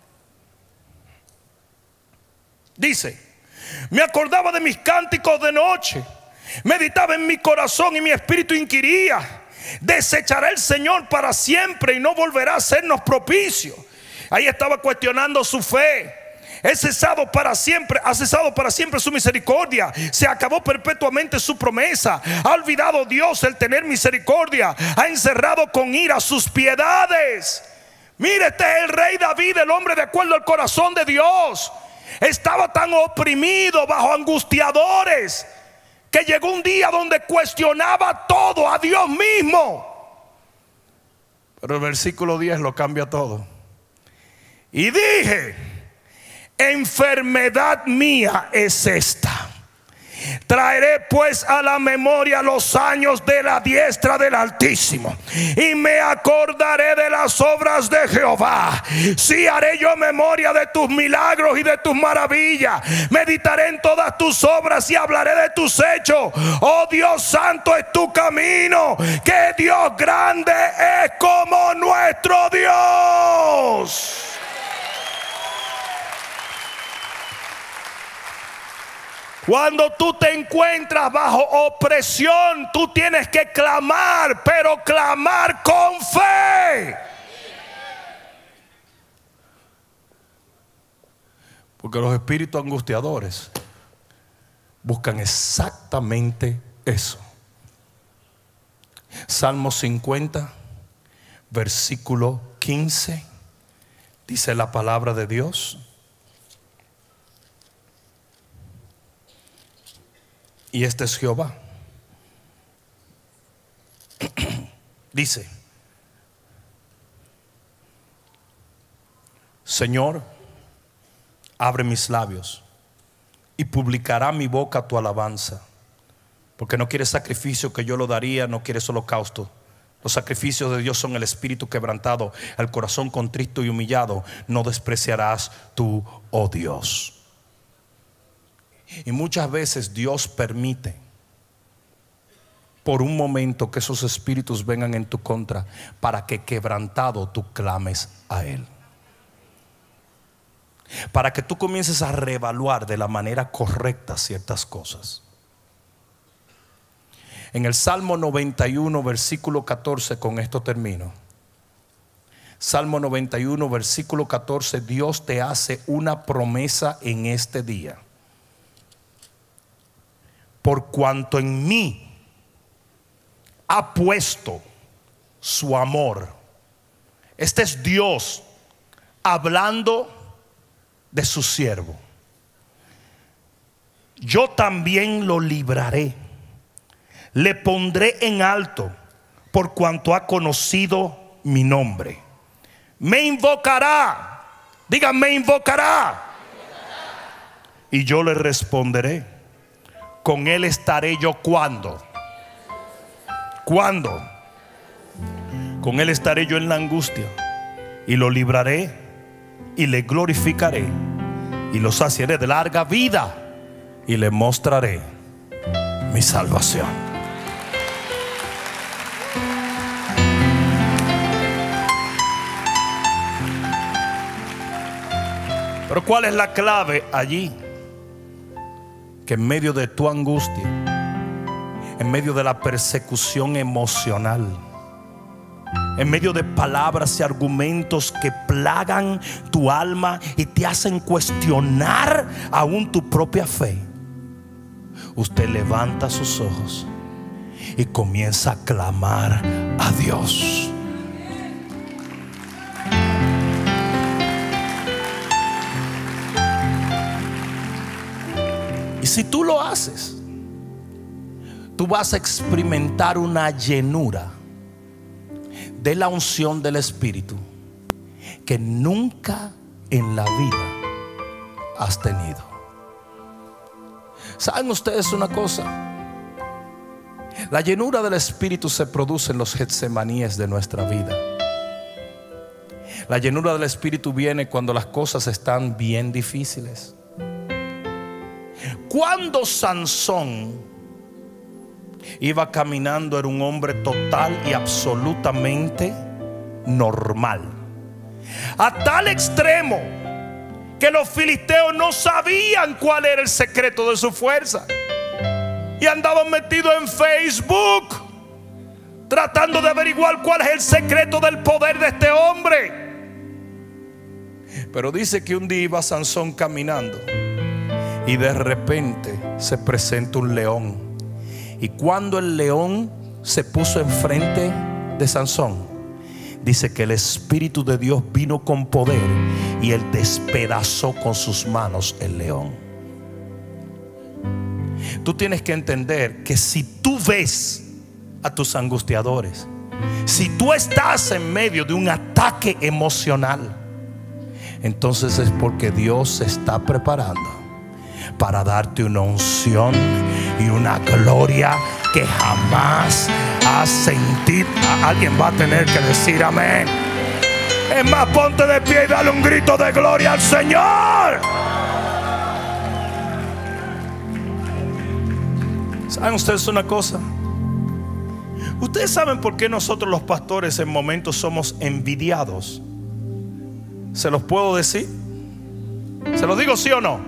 Dice: me acordaba de mis cánticos de noche, meditaba en mi corazón y mi espíritu inquiría: desechará el Señor para siempre y no volverá a sernos propicio. Ahí estaba cuestionando su fe. Ha cesado para siempre su misericordia. Se acabó perpetuamente su promesa. Ha olvidado Dios el tener misericordia. Ha encerrado con ira sus piedades. Mire, este es el rey David, el hombre de acuerdo al corazón de Dios. Estaba tan oprimido bajo angustiadores que llegó un día donde cuestionaba todo, a Dios mismo. Pero el versículo 10 lo cambia todo. Y dije: enfermedad mía es esta. Traeré pues a la memoria los años de la diestra del Altísimo, y me acordaré de las obras de Jehová. Sí, haré yo memoria de tus milagros y de tus maravillas. Meditaré en todas tus obras y hablaré de tus hechos. Oh Dios santo es tu camino, que Dios grande es como nuestro Dios. Cuando tú te encuentras bajo opresión, tú tienes que clamar, pero clamar con fe. Porque los espíritus angustiadores buscan exactamente eso. Salmo 50, versículo 15, dice la palabra de Dios. Y este es Jehová. Dice: Señor, abre mis labios y publicará mi boca tu alabanza. Porque no quieres sacrificio, que yo lo daría; no quieres holocausto. Los sacrificios de Dios son el espíritu quebrantado, el corazón contrito y humillado no despreciarás tú, oh Dios. Y muchas veces Dios permite por un momento que esos espíritus vengan en tu contra, para que quebrantado tú clames a Él, para que tú comiences a reevaluar de la manera correcta ciertas cosas. En el Salmo 91 versículo 14, con esto termino. Salmo 91 versículo 14, Dios te hace una promesa en este día: por cuanto en mí ha puesto su amor. Este es Dios hablando de su siervo. Yo también lo libraré, le pondré en alto, por cuanto ha conocido mi nombre. Me invocará, digan, me invocará, y yo le responderé. Con él estaré yo cuando. ¿Cuándo? Con él estaré yo en la angustia, y lo libraré y le glorificaré, y lo saciaré de larga vida, y le mostraré mi salvación. Pero ¿cuál es la clave allí? Que en medio de tu angustia, en medio de la persecución emocional, en medio de palabras y argumentos que plagan tu alma y te hacen cuestionar aún tu propia fe, usted levanta sus ojos y comienza a clamar a Dios. Y si tú lo haces, tú vas a experimentar una llenura de la unción del Espíritu que nunca en la vida has tenido. ¿Saben ustedes una cosa? La llenura del Espíritu se produce en los Getsemaníes de nuestra vida. La llenura del Espíritu viene cuando las cosas están bien difíciles. Cuando Sansón iba caminando, era un hombre total y absolutamente normal, a tal extremo que los filisteos no sabían cuál era el secreto de su fuerza, y andaban metidos en Facebook tratando de averiguar cuál es el secreto del poder de este hombre. Pero dice que un día iba Sansón caminando y de repente se presenta un león. Y cuando el león se puso enfrente de Sansón, dice que el Espíritu de Dios vino con poder y él despedazó con sus manos el león. Tú tienes que entender que si tú ves a tus angustiadores, si tú estás en medio de un ataque emocional, entonces es porque Dios se está preparando para darte una unción y una gloria que jamás has sentido. Alguien va a tener que decir amén. Es más, ponte de pie y dale un grito de gloria al Señor. ¿Saben ustedes una cosa? Ustedes saben por qué nosotros los pastores en momentos somos envidiados. ¿Se los puedo decir? ¿Se los digo sí o no?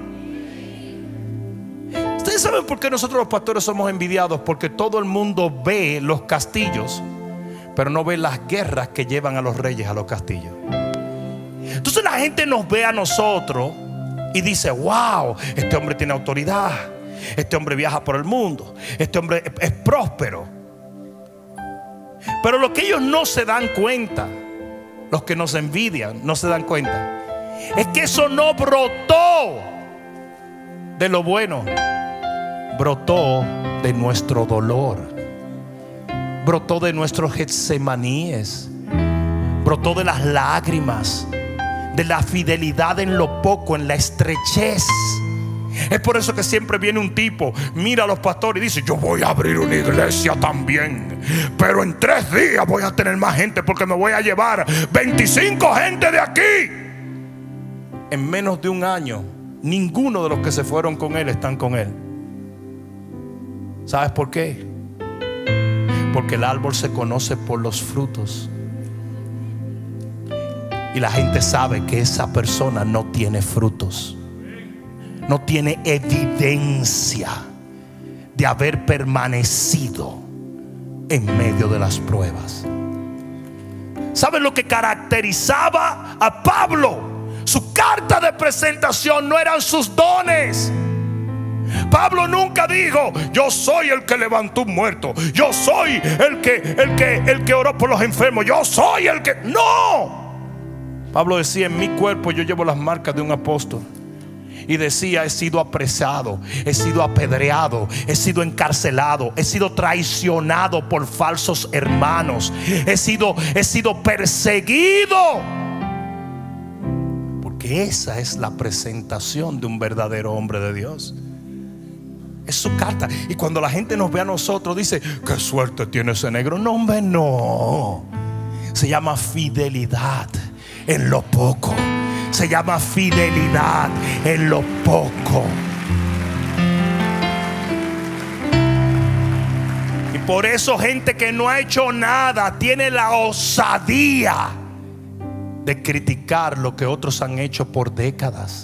Ustedes saben por qué nosotros los pastores somos envidiados. Porque todo el mundo ve los castillos, pero no ve las guerras que llevan a los reyes a los castillos. Entonces la gente nos ve a nosotros y dice: wow, este hombre tiene autoridad, este hombre viaja por el mundo, este hombre es próspero. Pero lo que ellos no se dan cuenta, los que nos envidian no se dan cuenta, es que eso no brotó de lo bueno, brotó de nuestro dolor, brotó de nuestros getsemaníes, brotó de las lágrimas, de la fidelidad en lo poco, en la estrechez. Es por eso que siempre viene un tipo, mira a los pastores y dice: yo voy a abrir una iglesia también, pero en 3 días voy a tener más gente, porque me voy a llevar 25 gente de aquí. En menos de un año, ninguno de los que se fueron con él están con él. ¿Sabes por qué? Porque el árbol se conoce por los frutos. Y la gente sabe que esa persona no tiene frutos, no tiene evidencia de haber permanecido en medio de las pruebas. ¿Saben lo que caracterizaba a Pablo? Su carta de presentación no eran sus dones. Pablo nunca dijo: yo soy el que levantó un muerto, yo soy el que oró por los enfermos, yo soy el que... No. Pablo decía: en mi cuerpo yo llevo las marcas de un apóstol. Y decía: he sido apresado, he sido apedreado, he sido encarcelado, he sido traicionado por falsos hermanos, he sido perseguido. Porque esa es la presentación de un verdadero hombre de Dios. Es su carta. Y cuando la gente nos ve a nosotros, dice: qué suerte tiene ese negro. No, hombre, no. Se llama fidelidad en lo poco. Se llama fidelidad en lo poco. Y por eso gente que no ha hecho nada tiene la osadía de criticar lo que otros han hecho por décadas.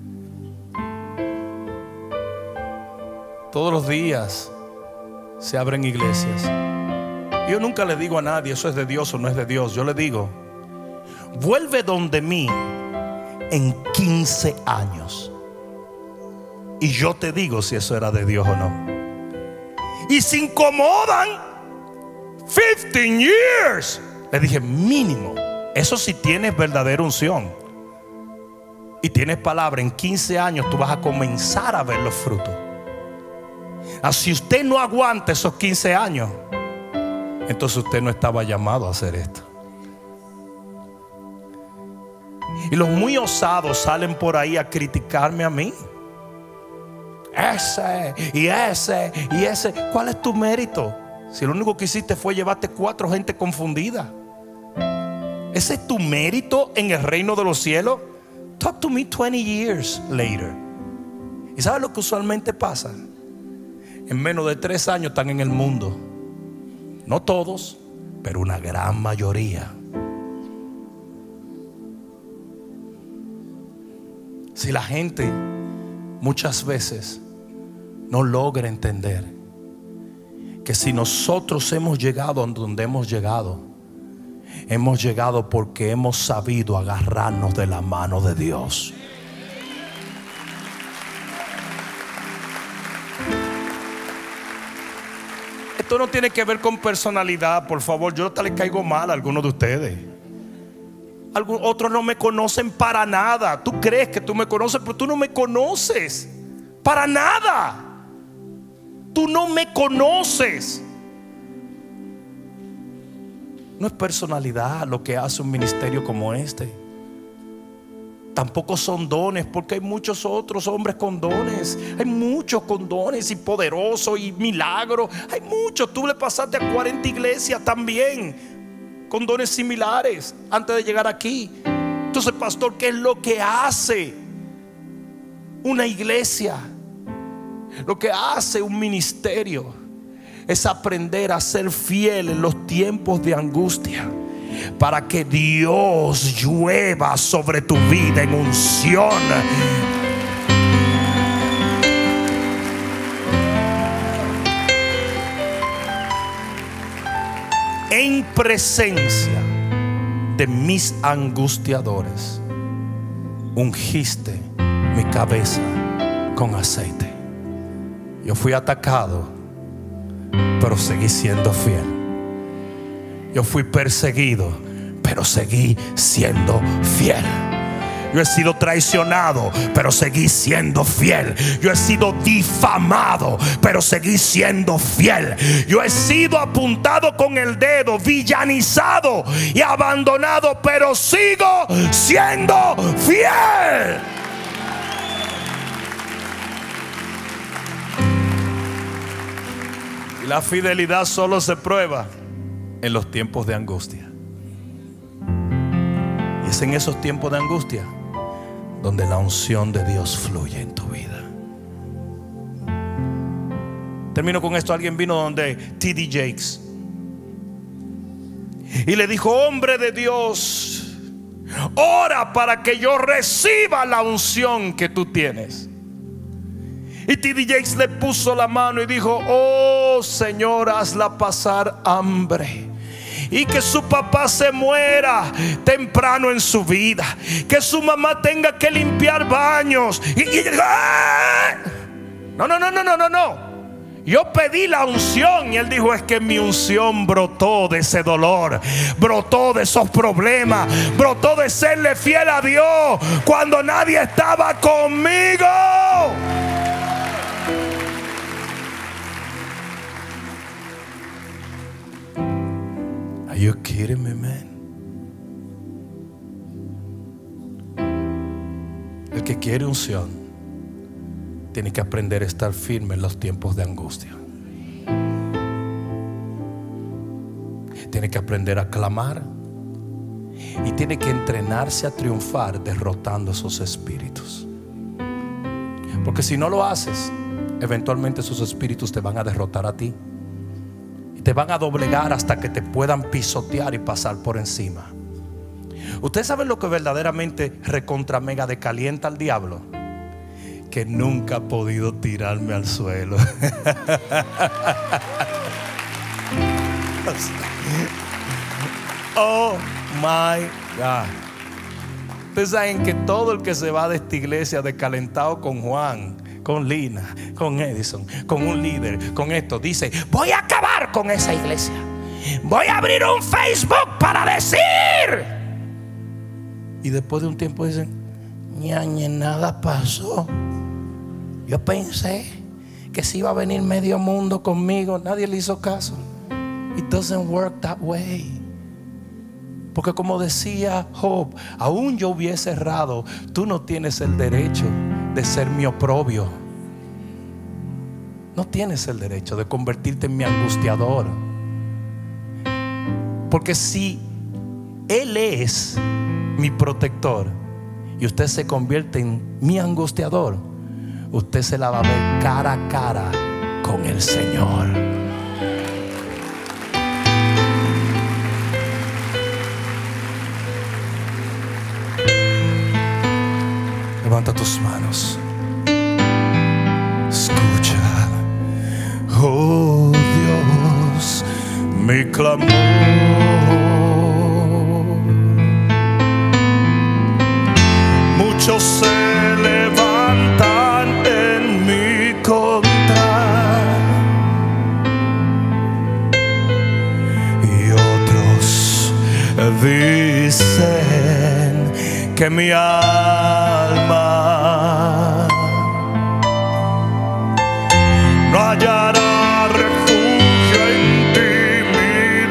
Todos los días se abren iglesias. Yo nunca le digo a nadie: eso es de Dios o no es de Dios. Yo le digo: vuelve donde mí en 15 años y yo te digo si eso era de Dios o no. Y se incomodan. 15 years. Le dije: mínimo. Eso si tienes verdadera unción y tienes palabra, en 15 años tú vas a comenzar a ver los frutos. Si usted no aguanta esos 15 años, entonces usted no estaba llamado a hacer esto. Y los muy osados salen por ahí a criticarme a mí. Ese y ese y ese. ¿Cuál es tu mérito? Si lo único que hiciste fue llevarte 4 gente confundida. ¿Ese es tu mérito en el reino de los cielos? Talk to me 20 years later. ¿Y sabes lo que usualmente pasa? En menos de 3 años están en el mundo. No todos, pero una gran mayoría. Si la gente muchas veces no logra entender que si nosotros hemos llegado a donde hemos llegado, hemos llegado porque hemos sabido agarrarnos de la mano de Dios. Esto no tiene que ver con personalidad, por favor. Yo hasta les caigo mal a algunos de ustedes. Otros no me conocen para nada. Tú crees que tú me conoces, pero tú no me conoces para nada. Tú no me conoces. No es personalidad lo que hace un ministerio como este. Tampoco son dones, porque hay muchos otros hombres con dones. Hay muchos con dones y poderosos y milagros. Hay muchos. Tú le pasaste a 40 iglesias también con dones similares antes de llegar aquí. Entonces, pastor, ¿qué es lo que hace una iglesia? Lo que hace un ministerio es aprender a ser fiel en los tiempos de angustia, para que Dios llueva sobre tu vida en unción. En presencia de mis angustiadores, ungiste mi cabeza con aceite. Yo fui atacado, pero seguí siendo fiel. Yo fui perseguido, pero seguí siendo fiel. Yo he sido traicionado, pero seguí siendo fiel. Yo he sido difamado, pero seguí siendo fiel. Yo he sido apuntado con el dedo, villanizado y abandonado, pero sigo siendo fiel. Y la fidelidad solo se prueba en los tiempos de angustia. Y es en esos tiempos de angustia donde la unción de Dios fluye en tu vida. Termino con esto. Alguien vino donde T.D. Jakes y le dijo: hombre de Dios, ora para que yo reciba la unción que tú tienes. Y T.D. Jakes le puso la mano y dijo: oh Señor, hazla pasar hambre, y que su papá se muera temprano en su vida, que su mamá tenga que limpiar baños. No. Yo pedí la unción y él dijo: es que mi unción brotó de ese dolor, brotó de esos problemas, brotó de serle fiel a Dios cuando nadie estaba conmigo. Are you kidding me, man? El que quiere unción tiene que aprender a estar firme en los tiempos de angustia. Tiene que aprender a clamar y tiene que entrenarse a triunfar derrotando esos espíritus. Porque si no lo haces, eventualmente esos espíritus te van a derrotar a ti. Te van a doblegar hasta que te puedan pisotear y pasar por encima. ¿Ustedes saben lo que verdaderamente recontra mega decalienta al diablo? Que nunca ha podido tirarme al suelo. Oh my God. Ustedes saben que todo el que se va de esta iglesia descalentado con Juan, con Lina, con Edison, con un líder, con esto, dice: voy a acabar con esa iglesia, voy a abrir un Facebook para decir. Y después de un tiempo dicen: ñañe, nada pasó. Yo pensé que si iba a venir medio mundo conmigo, nadie le hizo caso. It doesn't work that way. Porque como decía Job, aún yo hubiese errado, tú no tienes el derecho de ser mi oprobio. No tienes el derecho de convertirte en mi angustiador. Porque si Él es mi protector y usted se convierte en mi angustiador, usted se la va a ver cara a cara con el Señor. Levanta tus manos. Escucha, oh Dios, mi clamor. muchos se levantan en mi contra y otros dicen que mi alma no hallará refugio en ti, mi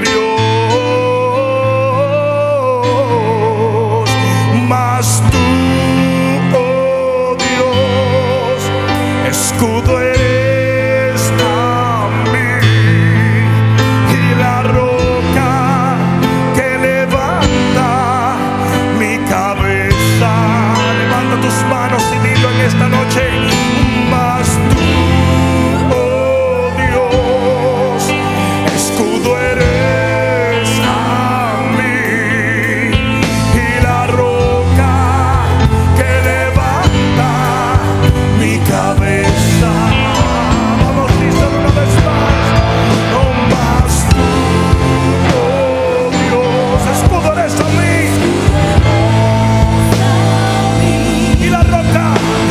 Dios, mas tú, oh Dios, escudo eres a mí y la roca que levanta mi cabeza. Levanta tus manos y dilo en esta noche: mas tú, escudo eres a mí y la roca que levanta mi cabeza. Vamos, díselo una vez más: no más tú, oh Dios, escudo eres a mí y la roca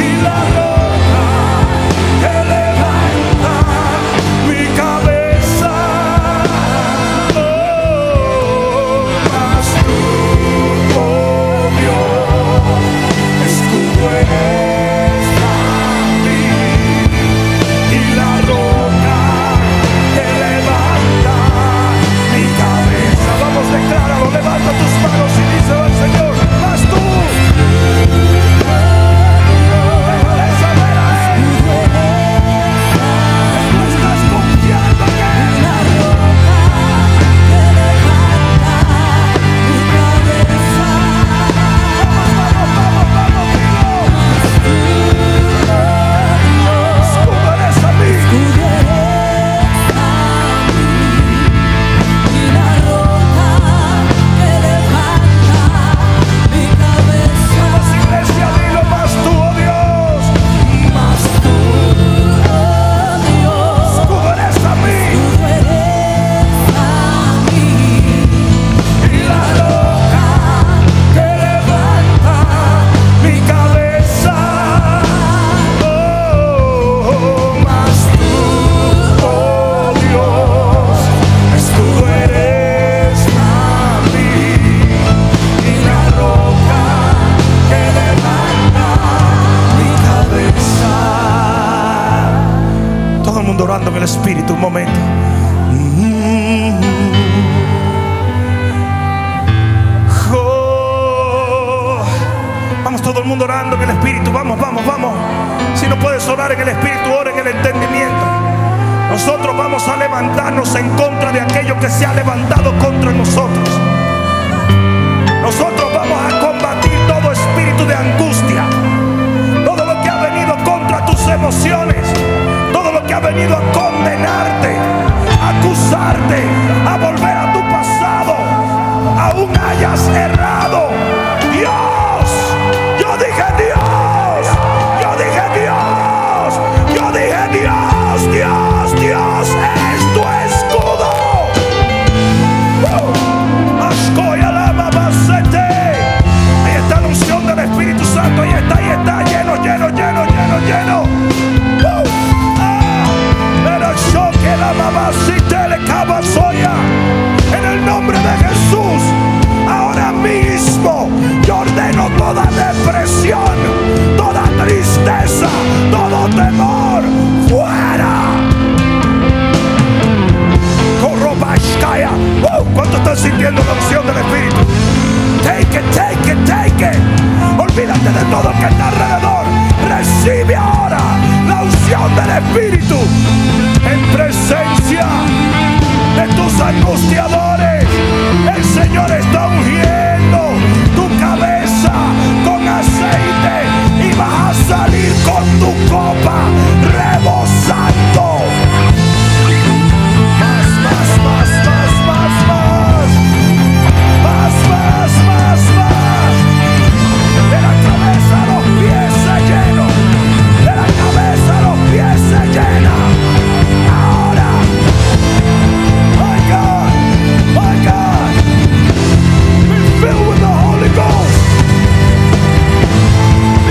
que levanta mi cabeza. Decláralo, levanta tus manos y díselo al Señor: más tú. Déjale saber a Él que tú estás confiando en Él. La roca que levanta mi cabeza. Vamos, escudo eres a mí. Orando en el Espíritu un momento. Vamos, todo el mundo orando en el Espíritu. Vamos, vamos, vamos. Si no puedes orar en el Espíritu, ora en el entendimiento. Nosotros vamos a levantarnos en contra de aquello que se ha levantado contra nosotros. Nosotros vamos a combatir todo espíritu de angustia, todo lo que ha venido contra tus emociones, todo lo que ha venido a condenarte, a acusarte, a volver a tu pasado, aún hayas errado. Dios, yo dije Dios, yo dije Dios, yo dije Dios, Dios, Dios es tu escudo. Ahí está la unción del Espíritu Santo, ahí está, lleno, lleno, lleno, lleno, lleno. En el nombre de Jesús, ahora mismo yo ordeno toda depresión, toda tristeza, todo temor fuera. ¿Cuánto están sintiendo la unción del Espíritu? Take it, take it, take it. Olvídate de todo lo que está alrededor. Recibe ahora la unción del Espíritu en presencia de tus angustiadores. El Señor está ungiendo tu cabeza con aceite y vas a salir con tu copa rebosando. De la cabeza a los pies se llena. De la cabeza a los pies se llena. Ahora, my God, be filled with the Holy Ghost.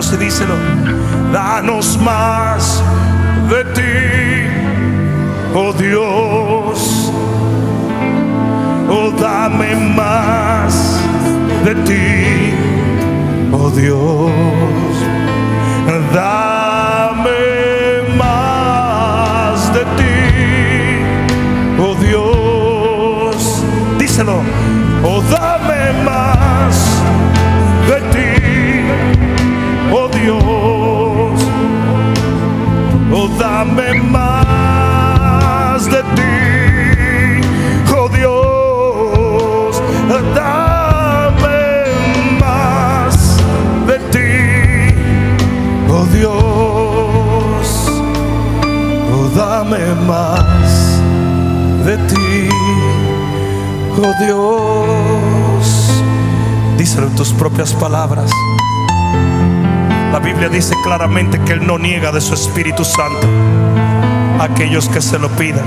manos y díselo. Danos más de ti, oh Dios. Oh, dame más de ti, oh Dios. Dame más de ti, oh Dios. Díselo. Oh, dame más de ti, oh Dios. Oh, dame más de ti, oh Dios. Dame más de ti, oh Dios. Oh, dame más de ti, oh Dios. Díselo en tus propias palabras. La Biblia dice claramente que Él no niega de su Espíritu Santo a aquellos que se lo pidan.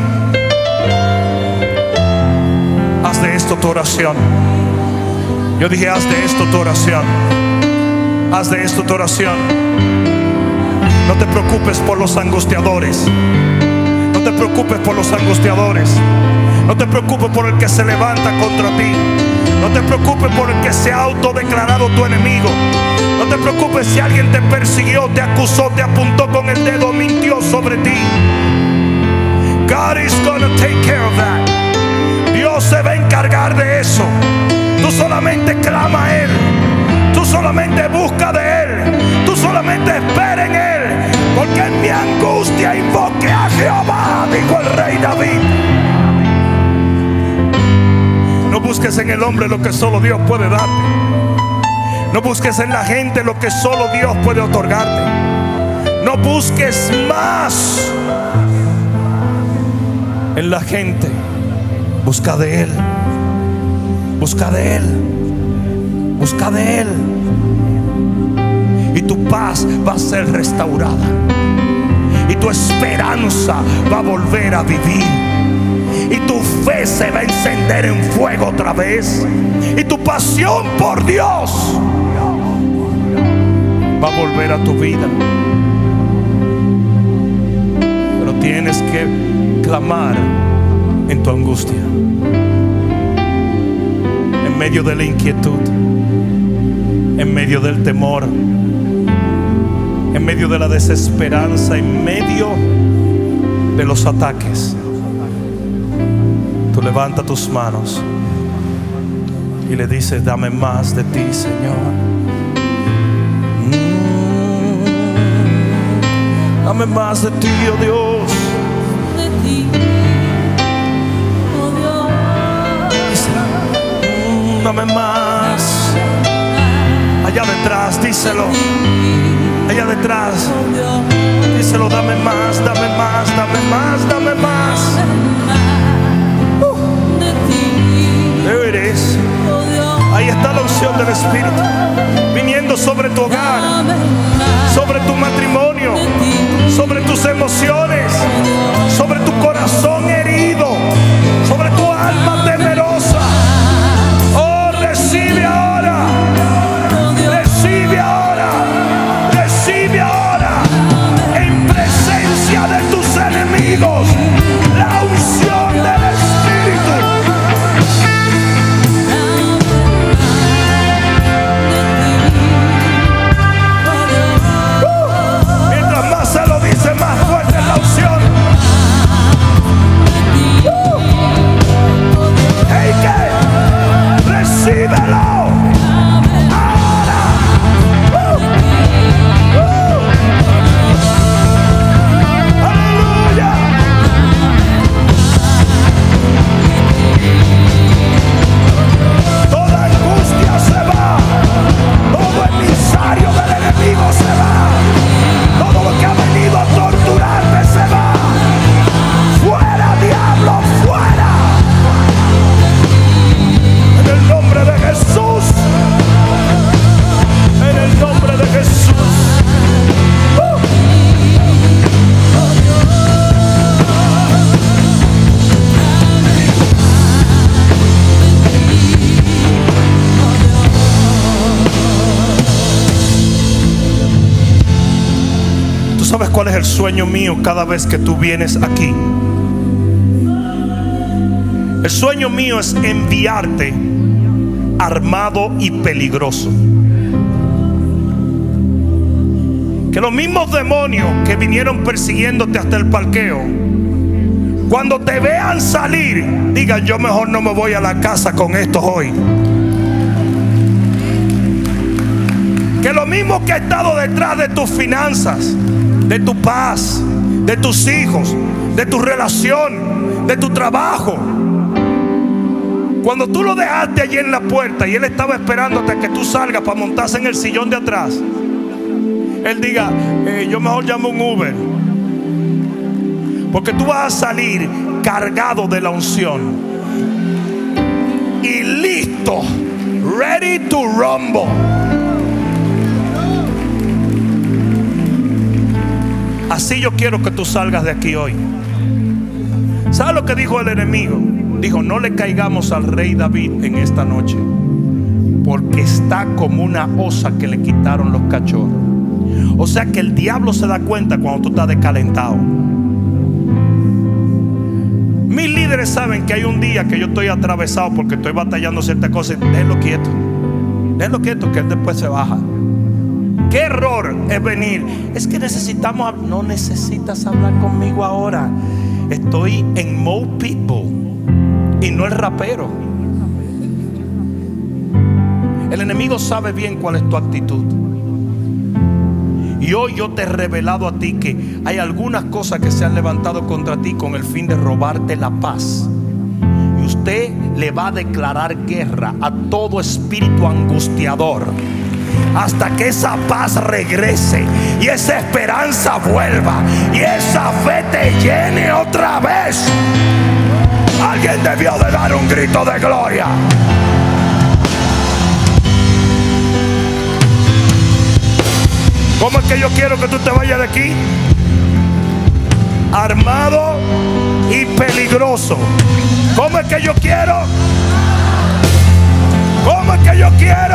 Haz de esto tu oración. Yo dije, haz de esto tu oración. Haz de esto tu oración. No te preocupes por los angustiadores. No te preocupes por los angustiadores. No te preocupes por el que se levanta contra ti. No te preocupes por el que se ha autodeclarado tu enemigo. No te preocupes si alguien te persiguió, te acusó, te apuntó con el dedo, mintió sobre ti. God is gonna take care of that. Dios se va a encargar de eso. Tú solamente clama a Él. Tú solamente busca de Él. Tú solamente espera en Él. Porque en mi angustia invoqué a Jehová, dijo el rey David. No busques en el hombre lo que solo Dios puede darte. No busques en la gente lo que solo Dios puede otorgarte. No busques más en la gente. Busca de Él. Busca de Él. Busca de Él. Y tu paz va a ser restaurada. Y tu esperanza va a volver a vivir. Y tu fe se va a encender en fuego otra vez. Y tu pasión por Dios va a volver a tu vida. Pero tienes que clamar en tu angustia, en medio de la inquietud, en medio del temor, en medio de la desesperanza, en medio de los ataques. Tú levanta tus manos y le dices: dame más de ti, Señor. Dame más de ti, oh Dios. De ti, oh Dios. Dame más. Allá detrás, díselo. Allá detrás, díselo: dame más, dame más, dame más, dame más. There it is. Ahí está la unción del Espíritu viniendo sobre tu hogar, sobre tu matrimonio, sobre tus emociones, sobre tu corazón herido, sobre tu alma temerosa. Oh, recibe ahora, recibe ahora, recibe ahora, en presencia de tus enemigos, la unción del Espíritu. Más fuerte la unción. Hey, que recíbelo ahora. Aleluya. el sueño mío cada vez que tú vienes aquí? El sueño mío es enviarte armado y peligroso. Que los mismos demonios que vinieron persiguiéndote hasta el parqueo, cuando te vean salir, digan: yo mejor no me voy a la casa con estos hoy. Que lo mismo que ha estado detrás de tus finanzas, de tu paz, de tus hijos, de tu relación, de tu trabajo, cuando tú lo dejaste allí en la puerta y él estaba esperándote a que tú salgas para montarse en el sillón de atrás, él diga: yo mejor llamo un Uber. Porque tú vas a salir cargado de la unción y listo, ready to rumble. Así yo quiero que tú salgas de aquí hoy. ¿Sabes lo que dijo el enemigo? Dijo: no le caigamos al rey David en esta noche, porque está como una osa que le quitaron los cachorros. O sea que el diablo se da cuenta cuando tú estás descalentado. Mis líderes saben que hay un día que yo estoy atravesado porque estoy batallando ciertas cosas. Déjenlo quieto que él después se baja. Qué error es venir: es que necesitamos. No necesitas hablar conmigo ahora. Estoy en Mo Pitbull y no el rapero. El enemigo sabe bien cuál es tu actitud. Y hoy yo te he revelado a ti que hay algunas cosas que se han levantado contra ti con el fin de robarte la paz. Y usted le va a declarar guerra a todo espíritu angustiador hasta que esa paz regrese y esa esperanza vuelva y esa fe te llene otra vez. Alguien debió de dar un grito de gloria. ¿Cómo es que yo quiero que tú te vayas de aquí? Armado y peligroso. ¿Cómo es que yo quiero? ¿Cómo es que yo quiero?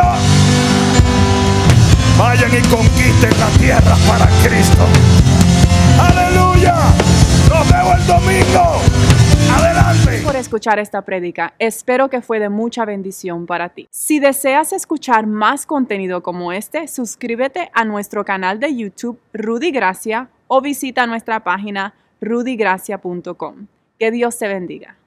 Vayan y conquisten la tierra para Cristo. ¡Aleluya! Nos vemos el domingo. Adelante. Por escuchar esta prédica, espero que fue de mucha bendición para ti. Si deseas escuchar más contenido como este, suscríbete a nuestro canal de YouTube Rudy Gracia o visita nuestra página rudygracia.com. Que Dios te bendiga.